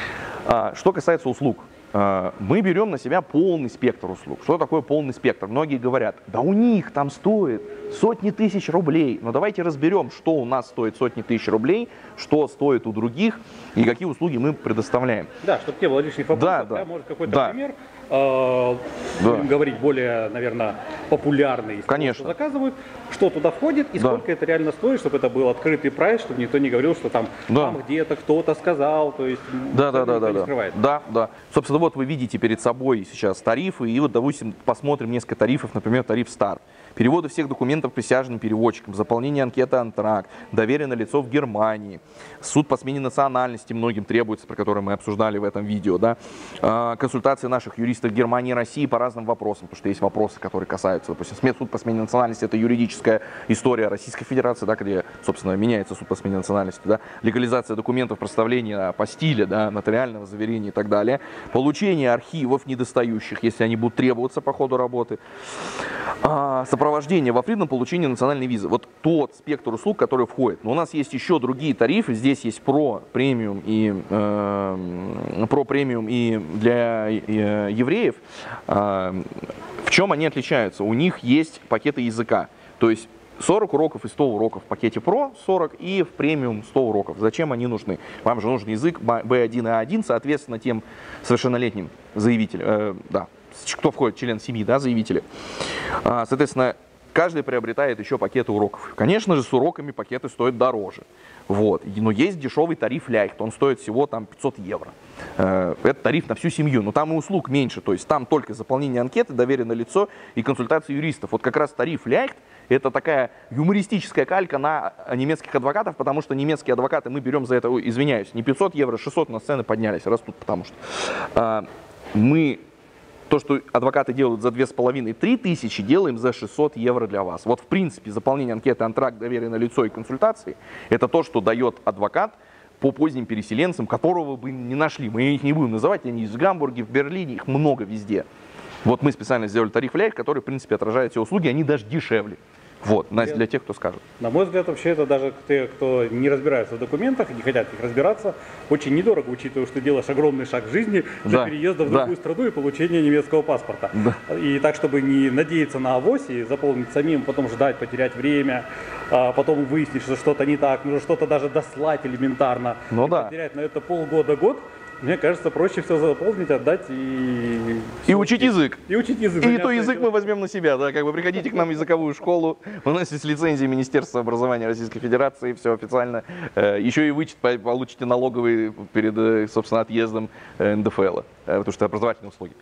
Что касается услуг. Мы берем на себя полный спектр услуг. Что такое полный спектр? Многие говорят, да у них там стоит сотни тысяч рублей. Но давайте разберем, что у нас стоит сотни тысяч рублей, что стоит у других и какие услуги мы предоставляем. Да, чтобы не было лишних вопросов, может какой-то пример. Будем говорить более, наверное, популярный, если конечно. Заказывают, что туда входит и сколько это реально стоит, чтобы это был открытый прайс, чтобы никто не говорил, что там где-то кто-то сказал, то есть никто не скрывает. Да. Собственно, вот вы видите перед собой сейчас тарифы, и вот допустим посмотрим несколько тарифов, например, тариф старт. Переводы всех документов присяжным переводчикам, заполнение анкеты «Антракт», доверенное лицо в Германии, суд по смене национальности многим требуется, про который мы обсуждали в этом видео, да, консультации наших юристов Германии и России по разным вопросам, потому что есть вопросы, которые касаются, допустим, суд по смене национальности, это юридическая история Российской Федерации, да, где, собственно, меняется суд по смене национальности, да, легализация документов, проставление апостиля, да, нотариального заверения и так далее, получение архивов недостающих, если они будут требоваться по ходу работы, сопровождение во фридном получения национальной визы. Вот тот спектр услуг, который входит. Но у нас есть еще другие тарифы. Здесь есть про премиум и для евреев. В чем они отличаются? У них есть пакеты языка. То есть 40 уроков и 100 уроков в пакете Pro, 40 и в премиум 100 уроков. Зачем они нужны? Вам же нужен язык B1 и A1, соответственно, тем совершеннолетним заявителям, кто входит, член семьи, да, заявители. Соответственно, каждый приобретает еще пакеты уроков. Конечно же, с уроками пакеты стоят дороже. Вот. Но есть дешевый тариф Ляйхт, он стоит всего там 500 евро. Это тариф на всю семью, но там и услуг меньше, то есть там только заполнение анкеты, доверенное лицо и консультации юристов. Вот как раз тариф Ляйхт — это такая юмористическая калька на немецких адвокатов, потому что немецкие адвокаты, мы берем за это, извиняюсь, не 500 евро, 600 на цены поднялись, растут, потому что то, что адвокаты делают за 2500-3 тысячи, делаем за 600 евро для вас. Вот в принципе заполнение анкеты, антракт, доверенное лицо и консультации — это то, что дает адвокат по поздним переселенцам, которого бы не нашли. Мы их не будем называть, они есть в Гамбурге, в Берлине, их много везде. Вот мы специально сделали тариф Ляйхт, который в принципе отражает все услуги, они даже дешевле. Вот, для тех, кто скажет. На мой взгляд, вообще это даже те, кто не разбирается в документах и не хотят их разбираться, очень недорого, учитывая, что ты делаешь огромный шаг в жизни для переезда в другую страну и получения немецкого паспорта. И так, чтобы не надеяться на авось и заполнить самим, потом ждать, потерять время, потом выяснить, что что-то не так, нужно что-то даже дослать элементарно, потерять на это полгода-год. Мне кажется, проще все заполнить, отдать и учить язык. И учить язык. И то язык мы возьмем на себя, да, как бы приходите к нам в языковую школу, у нас есть лицензия Министерства образования Российской Федерации, все официально. Еще и вычет получите налоговый перед, собственно, отъездом НДФЛ, потому что это образовательные услуги.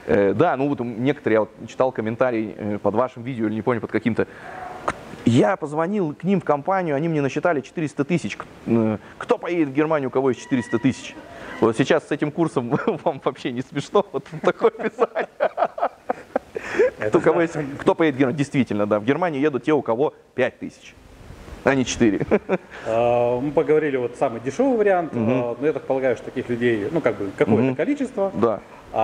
Да, ну вот некоторые, я вот читал комментарий под вашим видео, или не помню, под каким-то. Я позвонил к ним в компанию, они мне насчитали 400 тысяч. Кто поедет в Германию, у кого есть 400 тысяч? Вот сейчас с этим курсом вам вообще не смешно вот такое писать. Кто поедет в Германию? Действительно, да. В Германию едут те, у кого 5 тысяч, а не 4. Мы поговорили вот самый дешевый вариант, но я так полагаю, что таких людей, ну как бы какое-то количество. Да.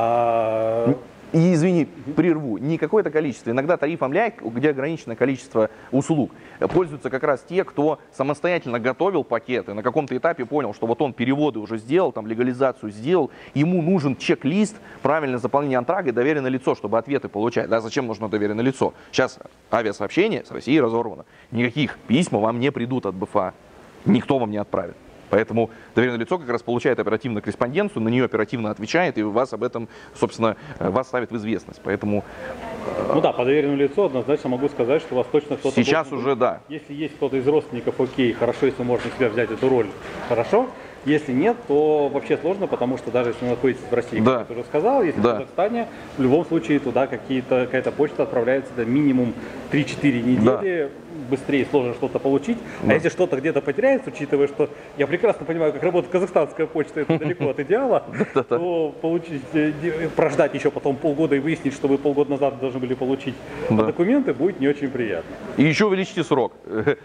И, извини, прерву, не какое-то количество. Иногда тарифом ляйк, где ограниченное количество услуг, пользуются как раз те, кто самостоятельно готовил пакеты, на каком-то этапе понял, что вот он переводы уже сделал, там легализацию сделал, ему нужен чек-лист, правильное заполнение антрага и доверенное лицо, чтобы ответы получать. Да, зачем нужно доверенное лицо? Сейчас авиасообщение с Россией разорвано. Никаких письма вам не придут от БФА. Никто вам не отправит. Поэтому доверенное лицо как раз получает оперативно корреспонденцию, на нее оперативно отвечает и вас об этом, собственно, вас ставит в известность. Поэтому... Ну да, по доверенному лицу однозначно могу сказать, что у вас точно кто-то... Сейчас уже да. Если есть кто-то из родственников, окей, хорошо, если можно на себя взять эту роль, хорошо. Если нет, то вообще сложно, потому что даже если вы находитесь в России, да. как я уже сказал, если в Казахстане, в любом случае туда какая-то почта отправляется до минимум 3-4 недели, быстрее сложно что-то получить. А если что-то где-то потеряется, учитывая, что я прекрасно понимаю, как работает казахстанская почта, это далеко от идеала, то прождать еще потом полгода и выяснить, что вы полгода назад должны были получить документы, будет не очень приятно. И еще увеличите срок.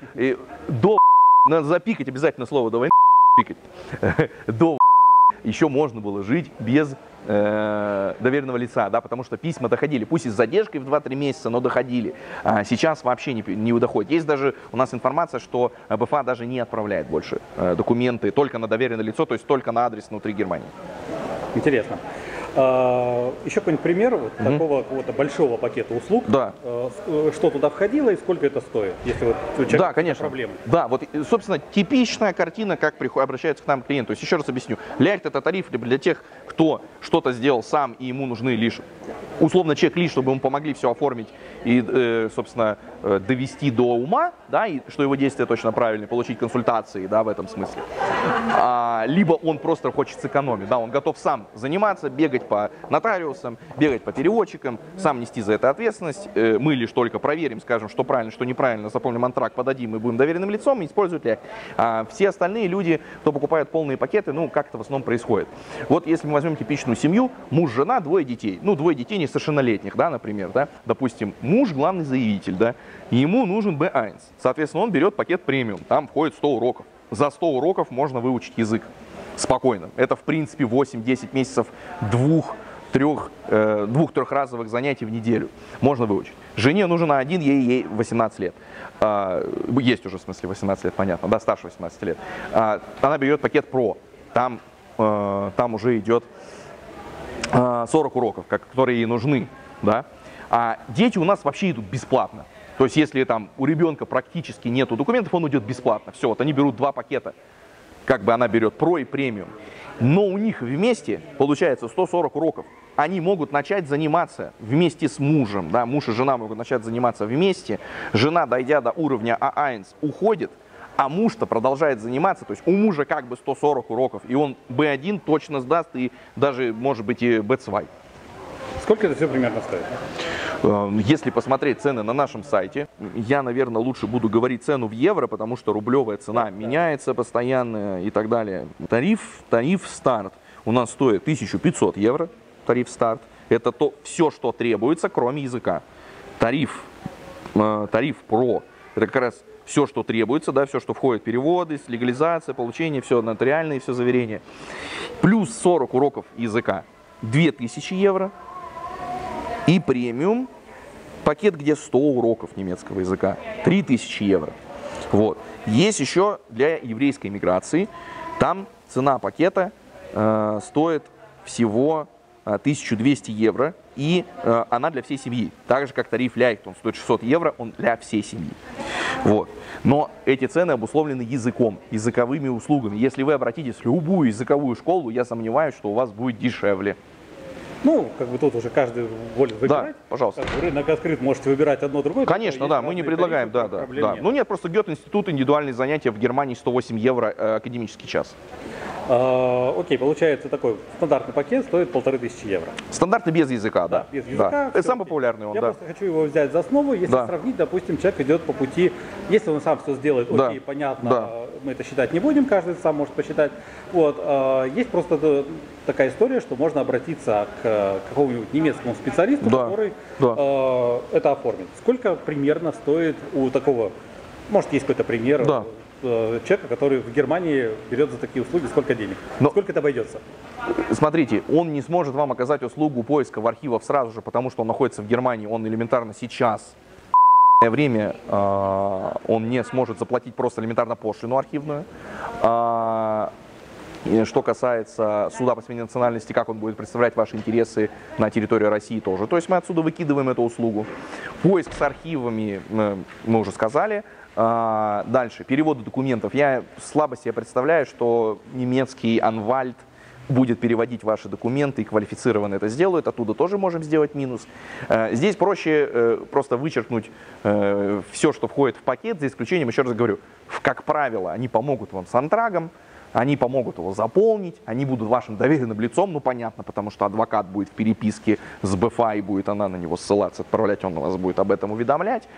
Надо запикать обязательно слово до войны. До еще можно было жить без доверенного лица, да, потому что письма доходили, пусть и с задержкой в 2-3 месяца, но доходили. А сейчас вообще не доходит. Есть даже у нас информация, что БФА даже не отправляет больше документы только на доверенное лицо, то есть только на адрес внутри Германии. Интересно. Еще какой-нибудь пример вот такого какого-то большого пакета услуг, да. Что туда входило и сколько это стоит, если вот у человека да, конечно. проблемы. Да, вот, собственно, типичная картина, как обращаются к нам клиенты. То есть, еще раз объясню. Ляйк — это тариф для тех, кто что-то сделал сам, и ему нужны лишь, условно, чек-лист, чтобы ему помогли все оформить и, собственно, довести до ума, да, и что его действия точно правильные, получить консультации, да, в этом смысле. Либо он просто хочет сэкономить, да, он готов сам заниматься, бегать по нотариусам, бегать по переводчикам, сам нести за это ответственность. Мы лишь только проверим, скажем, что правильно, что неправильно, заполним антракт, подадим и будем доверенным лицом, и используют ляйк. Все остальные люди, кто покупает полные пакеты, ну, как это в основном происходит. Вот если мы возьмем типичную семью, муж, жена, 2 детей. Ну, 2 детей несовершеннолетних, да, например, да. Допустим, муж главный заявитель, да, и ему нужен B1. Соответственно, он берет пакет премиум, там входит 100 уроков. За 100 уроков можно выучить язык спокойно. Это, в принципе, 8-10 месяцев 2-3-разовых занятий в неделю можно выучить. Жене нужен один, ей 18 лет. Есть уже, в смысле, 18 лет, понятно, да, старше 18 лет. Она берет пакет Pro, там уже идет 40 уроков, которые ей нужны, да. А дети у нас вообще идут бесплатно. То есть, если там у ребенка практически нету документов, он идет бесплатно. Все, вот они берут 2 пакета. Как бы она берет Pro и премиум. Но у них вместе получается 140 уроков. Они могут начать заниматься вместе с мужем. Да? Муж и жена могут начать заниматься вместе. Жена, дойдя до уровня А1, уходит, а муж-то продолжает заниматься. То есть у мужа как бы 140 уроков. И он B1 точно сдаст, и даже, может быть, и B2. Сколько это все примерно стоит? Если посмотреть цены на нашем сайте, я, наверное, лучше буду говорить цену в евро, потому что рублевая цена меняется постоянно и так далее. Тариф старт у нас стоит 1500 евро, тариф старт. Это все, что требуется, кроме языка. Тариф Pro, это как раз все, что требуется, да, все, что входит, переводы, легализация, получение, все нотариальные, все заверения. Плюс 40 уроков языка, 2000 евро. И премиум пакет, где 100 уроков немецкого языка, 3000 евро. Вот. Есть еще для еврейской миграции. Там цена пакета стоит всего 1200 евро. И она для всей семьи. Так же, как тариф ляйк, он стоит 600 евро, он для всей семьи. Вот. Но эти цены обусловлены языком, языковыми услугами. Если вы обратитесь в любую языковую школу, я сомневаюсь, что у вас будет дешевле. Ну, как бы тут уже каждый волен выбирать. Да, пожалуйста. Как бы рынок открыт, можете выбирать одно, другое. Конечно, да, мы не предлагаем, да. Ну нет, просто Гёте-институт, индивидуальные занятия в Германии 108 евро академический час. Окей, получается такой стандартный пакет стоит 1500 евро. Стандартный без языка, да. Без языка. Да. Это самый популярный он, Я да. просто хочу его взять за основу, если сравнить, допустим, человек идет по пути, если он сам все сделает, окей, понятно, мы это считать не будем, каждый сам может посчитать. Вот, есть просто такая история, что можно обратиться к какому-нибудь немецкому специалисту, который это оформит. Сколько примерно стоит у такого, может, есть какой-то пример, человека, который в Германии берет за такие услуги, сколько денег? Сколько это обойдется? Смотрите, он не сможет вам оказать услугу поиска в архивах сразу же, потому что он находится в Германии, он элементарно сейчас время он не сможет заплатить просто элементарно пошлину архивную. Что касается суда по смене национальности, как он будет представлять ваши интересы на территории России тоже. То есть мы отсюда выкидываем эту услугу. Поиск с архивами мы уже сказали. Дальше, переводы документов. Я слабо себе представляю, что немецкий Анвальд будет переводить ваши документы и квалифицированно это сделают. Оттуда тоже можем сделать минус. Здесь проще просто вычеркнуть все, что входит в пакет, за исключением, еще раз говорю, как правило, они помогут вам с антрагом, они помогут его заполнить, они будут вашим доверенным лицом, ну понятно, потому что адвокат будет в переписке с БФА и будет она на него ссылаться, отправлять, он вас будет об этом уведомлять.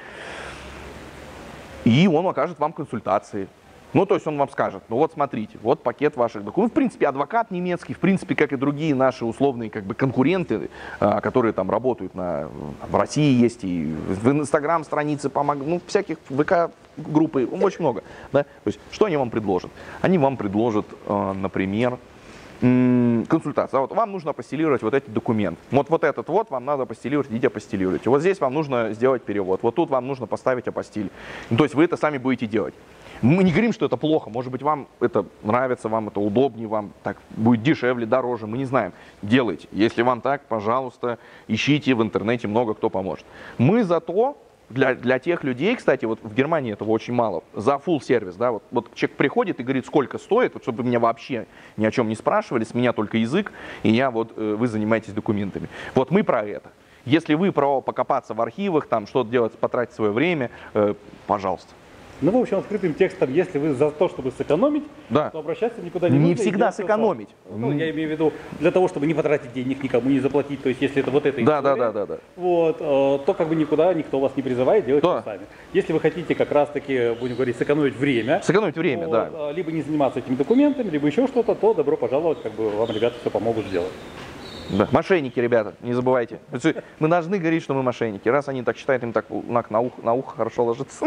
И он окажет вам консультации. Ну, то есть он вам скажет, ну вот смотрите, вот пакет ваших документов. В принципе, адвокат немецкий, в принципе, как и другие наши условные как бы конкуренты, которые там работают в России есть, и в Инстаграм страницы помогают, ну, всяких ВК-группы, очень много. Да? То есть, что они вам предложат? Они вам предложат, например, консультация. Вот вам нужно апостилировать вот эти документы. Вот этот вот вам надо апостилировать, идите апостилируйте. Вот здесь вам нужно сделать перевод. Вот тут вам нужно поставить апостиль. Ну, то есть вы это сами будете делать. Мы не говорим, что это плохо. Может быть, вам это нравится, вам это удобнее, вам так будет дешевле, дороже. Мы не знаем. Делайте. Если вам так, пожалуйста, ищите в интернете, много кто поможет. Мы зато для тех людей, кстати, вот в Германии этого очень мало, за full сервис, да, вот человек приходит и говорит, сколько стоит, вот, чтобы меня вообще ни о чем не спрашивали, с меня только язык, и вы занимаетесь документами. Вот мы про это. Если вы про покопаться в архивах, там что-то делать, потратить свое время, пожалуйста. Ну, в общем, открытым текстом, если вы за то, чтобы сэкономить, то обращаться никуда не нужно. Не всегда сэкономить. Ну, я имею в виду, для того, чтобы не потратить денег, никому не заплатить, то есть, если это вот эта история, вот, то как бы никуда никто вас не призывает, делать это сами. Если вы хотите как раз-таки, будем говорить, сэкономить время, либо не заниматься этими документами, либо еще что-то, то добро пожаловать, как бы вам ребята все помогут сделать. Да. Мошенники, ребята, не забывайте. Мы должны говорить, что мы мошенники. Раз они так считают, им так на ухо хорошо ложится.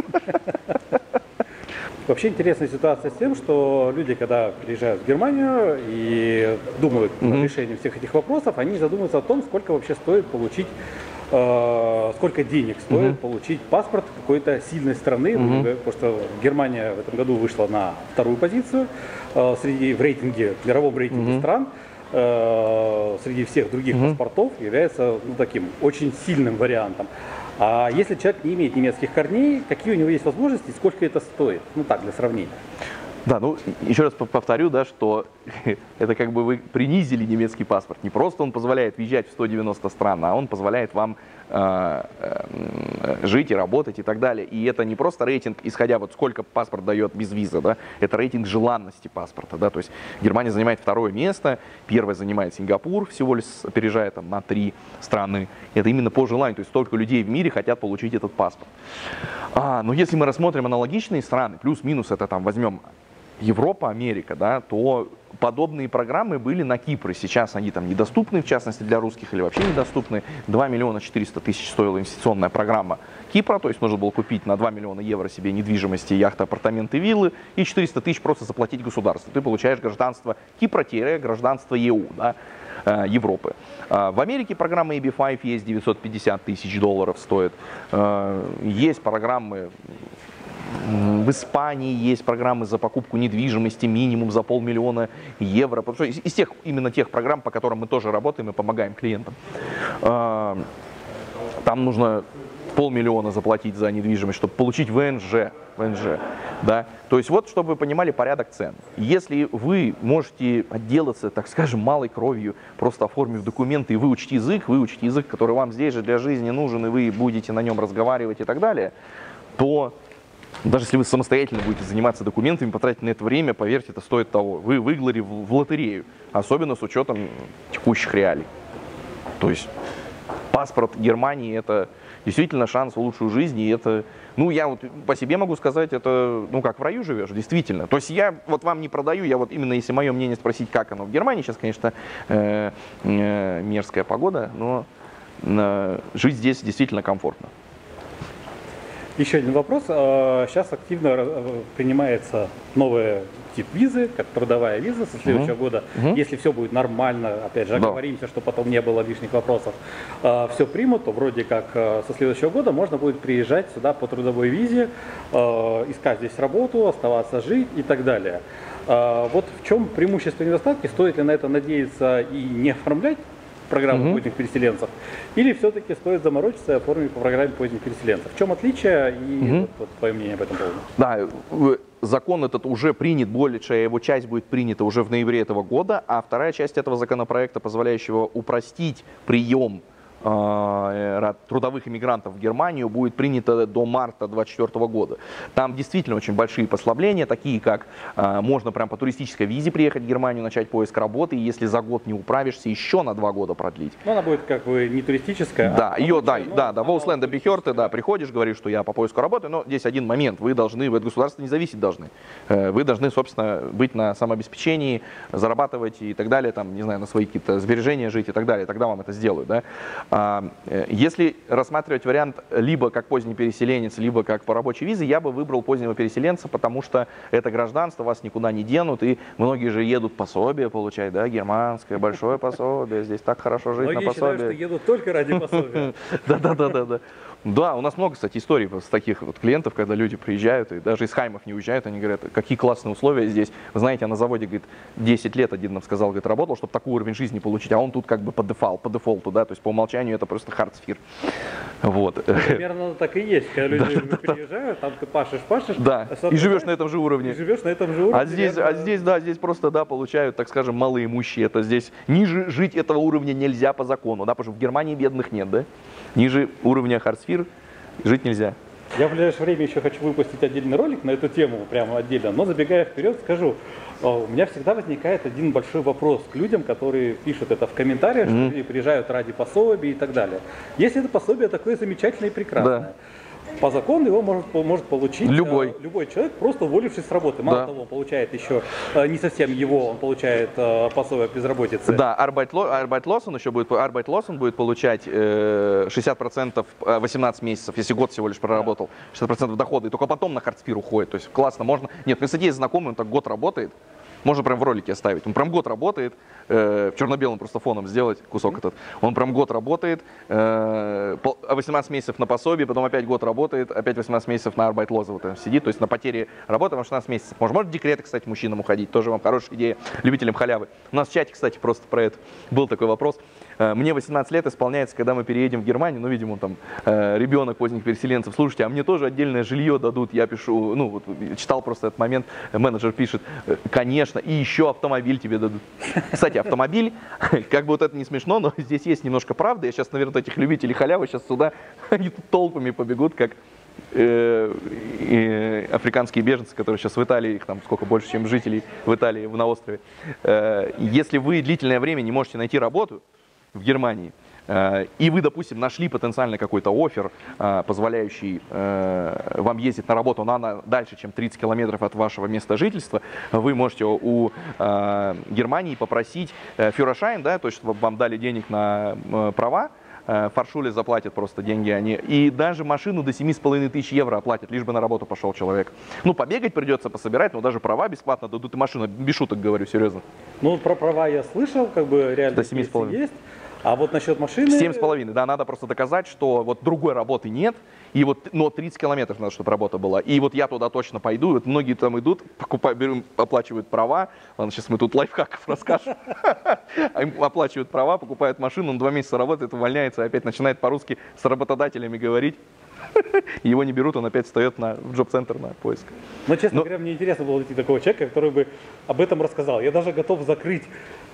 Вообще интересная ситуация с тем, что люди, когда приезжают в Германию и думают над решением всех этих вопросов, они задумываются о том, сколько вообще стоит получить, сколько денег стоит получить паспорт какой-то сильной страны, потому что Германия в этом году вышла на вторую позицию в мировом рейтинге стран. Среди всех других паспортов является таким очень сильным вариантом. А если человек не имеет немецких корней, какие у него есть возможности, сколько это стоит? Ну так, для сравнения. Да, ну еще раз повторю, да, что это как бы вы принизили немецкий паспорт. Не просто он позволяет въезжать в 190 стран, а он позволяет вам жить и работать и так далее. И это не просто рейтинг, исходя вот сколько паспорт дает без визы, да, это рейтинг желанности паспорта. Да, то есть Германия занимает второе место, первое занимает Сингапур, всего лишь опережая там на 3 страны. Это именно по желанию, то есть столько людей в мире хотят получить этот паспорт. Но если мы рассмотрим аналогичные страны, плюс-минус это там возьмем Европа, Америка, да, то подобные программы были на Кипре. Сейчас они там недоступны, в частности для русских, или вообще недоступны. 2 миллиона 400 тысяч стоила инвестиционная программа Кипра, то есть нужно было купить на 2 миллиона евро себе недвижимости, яхты, апартаменты, виллы, и 400 тысяч просто заплатить государству. Ты получаешь гражданство Кипра-гражданство ЕУ, да, Европы. В Америке программа EB-5 есть, 950 тысяч долларов стоит. Есть программы в Испании, есть программы за покупку недвижимости минимум за 500 000 евро. Из именно тех программ, по которым мы тоже работаем и помогаем клиентам. Там нужно 500 000 заплатить за недвижимость, чтобы получить ВНЖ, да. То есть вот, чтобы вы понимали порядок цен. Если вы можете отделаться, так скажем, малой кровью, просто оформив документы и выучить язык, который вам здесь же для жизни нужен, и вы будете на нем разговаривать и так далее, то даже если вы самостоятельно будете заниматься документами, потратить на это время, поверьте, это стоит того. Вы выиграли в лотерею, особенно с учетом текущих реалий. То есть паспорт Германии — это действительно шанс в лучшую жизнь, и это, ну, я вот по себе могу сказать, это, ну, как в раю живешь, действительно. То есть я вот вам не продаю, я вот именно, если мое мнение спросить, как оно в Германии, сейчас, конечно, мерзкая погода, но жить здесь действительно комфортно. Еще один вопрос. Сейчас активно принимается новый тип визы, как трудовая виза со следующего года. Если все будет нормально, опять же, оговоримся, что потом не было лишних вопросов, все примут, то вроде как со следующего года можно будет приезжать сюда по трудовой визе, искать здесь работу, оставаться жить и так далее. Вот в чем преимущество и недостатки? Стоит ли на это надеяться и не оформлять программу поздних переселенцев, или все-таки стоит заморочиться и оформить по программе поздних переселенцев? В чем отличие и вот твое мнение об этом поводу? Да, закон этот уже принят, большая его часть будет принята уже в ноябре этого года, а вторая часть этого законопроекта, позволяющего упростить прием трудовых иммигрантов в Германию, будет принято до марта 2024 года. Там действительно очень большие послабления, такие как можно прям по туристической визе приехать в Германию, начать поиск работы, и если за год не управишься, еще на 2 года продлить. Но она будет как бы не туристическая. Да, ее, да, Воусленда Бихерте, да, приходишь, говоришь, что я по поиску работы, но здесь один момент, вы от государства не зависеть должны. Вы должны, собственно, быть на самообеспечении, зарабатывать и так далее, там, не знаю, на свои какие-то сбережения жить и так далее, тогда вам это сделают, да. Если рассматривать вариант либо как поздний переселенец, либо как по рабочей визе, я бы выбрал позднего переселенца, потому что это гражданство, вас никуда не денут, и многие же едут пособие получать, да, германское, большое пособие, здесь так хорошо жить на пособие. Многие считают, что едут только ради пособия. Да. Да, у нас много, кстати, историй с таких вот клиентов, когда люди приезжают и даже из Хаймов не уезжают, они говорят, какие классные условия здесь. Вы знаете, я на заводе, говорит, 10 лет один нам сказал, говорит, работал, чтобы такой уровень жизни получить, а он тут как бы по дефолту, да, то есть по умолчанию это просто хардсфир. Вот. Примерно так и есть, когда люди приезжают, там ты пашешь, да, и живешь на этом же уровне. А здесь просто, да, получают, так скажем, малоимущие, это здесь ниже жить этого уровня нельзя по закону, да, потому что в Германии бедных нет, да, ниже уровня хардсфир жить нельзя. Я в ближайшее время еще хочу выпустить отдельный ролик на эту тему, прямо отдельно, но забегая вперед, скажу, у меня всегда возникает один большой вопрос к людям, которые пишут это в комментариях, что люди приезжают ради пособий и так далее. Если это пособие такое замечательное и прекрасное, по закону его может получить любой человек, просто уволившись с работы. Мало того, он получает еще не совсем его, он получает пособие безработицы. Да, Arbeitslosen еще будет, Arbeitslosen будет получать 60% 18 месяцев, если год всего лишь проработал, 60% дохода, и только потом на хардсфир уходит. То есть классно, можно. Нет, кстати, есть знакомый, он так год работает. Можно прям в ролике оставить. Он прям год работает, в черно-белом просто фоном сделать кусок этот. Он прям год работает, 18 месяцев на пособие, потом опять год работает, опять 18 месяцев на Arbeitslosen вот там сидит, то есть на потере работы вам 16 месяцев. Может в декреты, кстати, мужчинам уходить, тоже вам хорошая идея, любителям халявы. У нас в чате, кстати, просто про это был такой вопрос. Мне 18 лет исполняется, когда мы переедем в Германию, ну, видимо, там ребенок поздних переселенцев, слушайте, а мне тоже отдельное жилье дадут, я пишу, ну, вот, читал просто этот момент, менеджер пишет, конечно, и еще автомобиль тебе дадут. Кстати, автомобиль, как бы вот это не смешно, но здесь есть немножко правды, я сейчас, наверное, этих любителей халявы сейчас сюда, они тут толпами побегут, как африканские беженцы, которые сейчас в Италии, их там сколько больше, чем жителей в Италии, на острове. Если вы длительное время не можете найти работу в Германии, и вы, допустим, нашли потенциально какой-то оффер, позволяющий вам ездить на работу, но она дальше, чем 30 километров от вашего места жительства, вы можете у Германии попросить фюрершайн, да, то есть чтобы вам дали денег на права, фаршуле заплатят просто деньги они, и даже машину до 7500 евро оплатят, лишь бы на работу пошел человек. Ну, побегать придется, пособирать, но даже права бесплатно дадут, и машину, без шуток говорю, серьезно. Ну, про права я слышал, как бы реально до 7,5. есть. А вот насчет машины... 7,5, да, надо просто доказать, что вот другой работы нет, и вот, но 30 километров надо, чтобы работа была. И вот я туда точно пойду, вот многие там идут, покупают, оплачивают права, ладно, сейчас мы тут лайфхаков расскажем, оплачивают права, покупают машину, он 2 месяца работает, увольняется, опять начинает по-русски с работодателями говорить. Его не берут, он опять встает в джоб-центр на поиск. Но, честно говоря, мне интересно было найти такого человека, который бы об этом рассказал. Я даже готов закрыть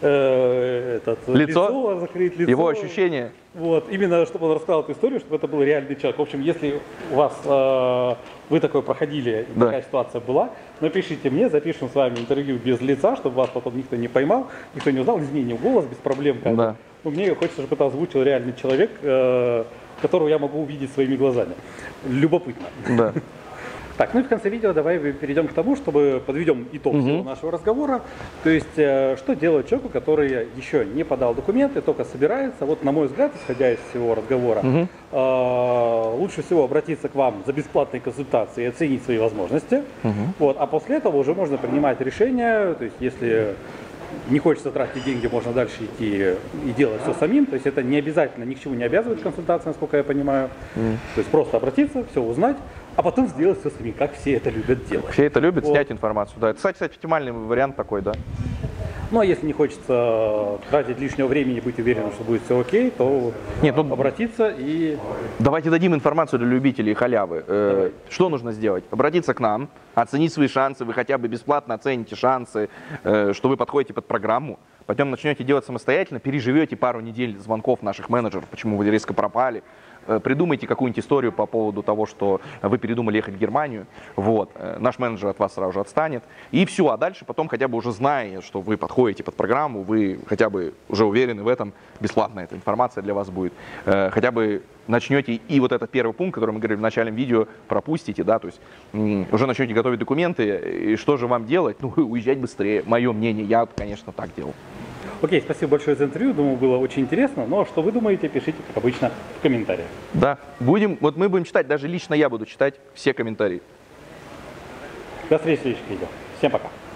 лицо, закрыть лицо. Его ощущения. Вот, именно чтобы он рассказал эту историю, чтобы это был реальный человек. В общем, если у вас вы такое проходили, такая ситуация была, напишите мне, запишем с вами интервью без лица, чтобы вас потом никто не поймал, никто не узнал, изменим голос без проблем. Да. Но мне хочется, чтобы это озвучил реальный человек, которого я могу увидеть своими глазами. Любопытно. Да. Так, ну и в конце видео давай перейдем к тому, чтобы подведем итог всего нашего разговора. То есть, что делать человеку, который еще не подал документы, только собирается. Вот, на мой взгляд, исходя из всего разговора, лучше всего обратиться к вам за бесплатной консультацией и оценить свои возможности. Вот, а после этого уже можно принимать решение, то есть, если не хочется тратить деньги, можно дальше идти и делать все самим. То есть это не обязательно, ни к чему не обязывает консультация, насколько я понимаю. То есть просто обратиться, все узнать, а потом сделать все самим, как все это любят делать. Все это любят, снять информацию. Да. Это, кстати, оптимальный вариант такой, да. Ну а если не хочется тратить лишнего времени, быть уверенным, что будет все окей, то обратиться и... Давайте дадим информацию для любителей халявы. Что нужно сделать? Обратиться к нам, оценить свои шансы, вы хотя бы бесплатно оцените шансы, что вы подходите под программу, потом начнете делать самостоятельно, переживете пару недель звонков наших менеджеров, почему вы резко пропали, придумайте какую-нибудь историю по поводу того, что вы передумали ехать в Германию, вот, наш менеджер от вас сразу же отстанет, и все, а дальше потом хотя бы уже зная, что вы подходите под программу, вы хотя бы уже уверены в этом, бесплатная эта информация для вас будет, хотя бы начнете, и вот этот первый пункт, который мы говорили в начале видео, пропустите, да, то есть уже начнете готовить документы, и что же вам делать? Ну, уезжать быстрее, мое мнение, я, конечно, так делал. Окей, спасибо большое за интервью, думаю, было очень интересно. Ну а что вы думаете, пишите, как обычно, в комментариях. Да, вот мы будем читать, даже лично я буду читать все комментарии. До встречи в следующих видео. Всем пока.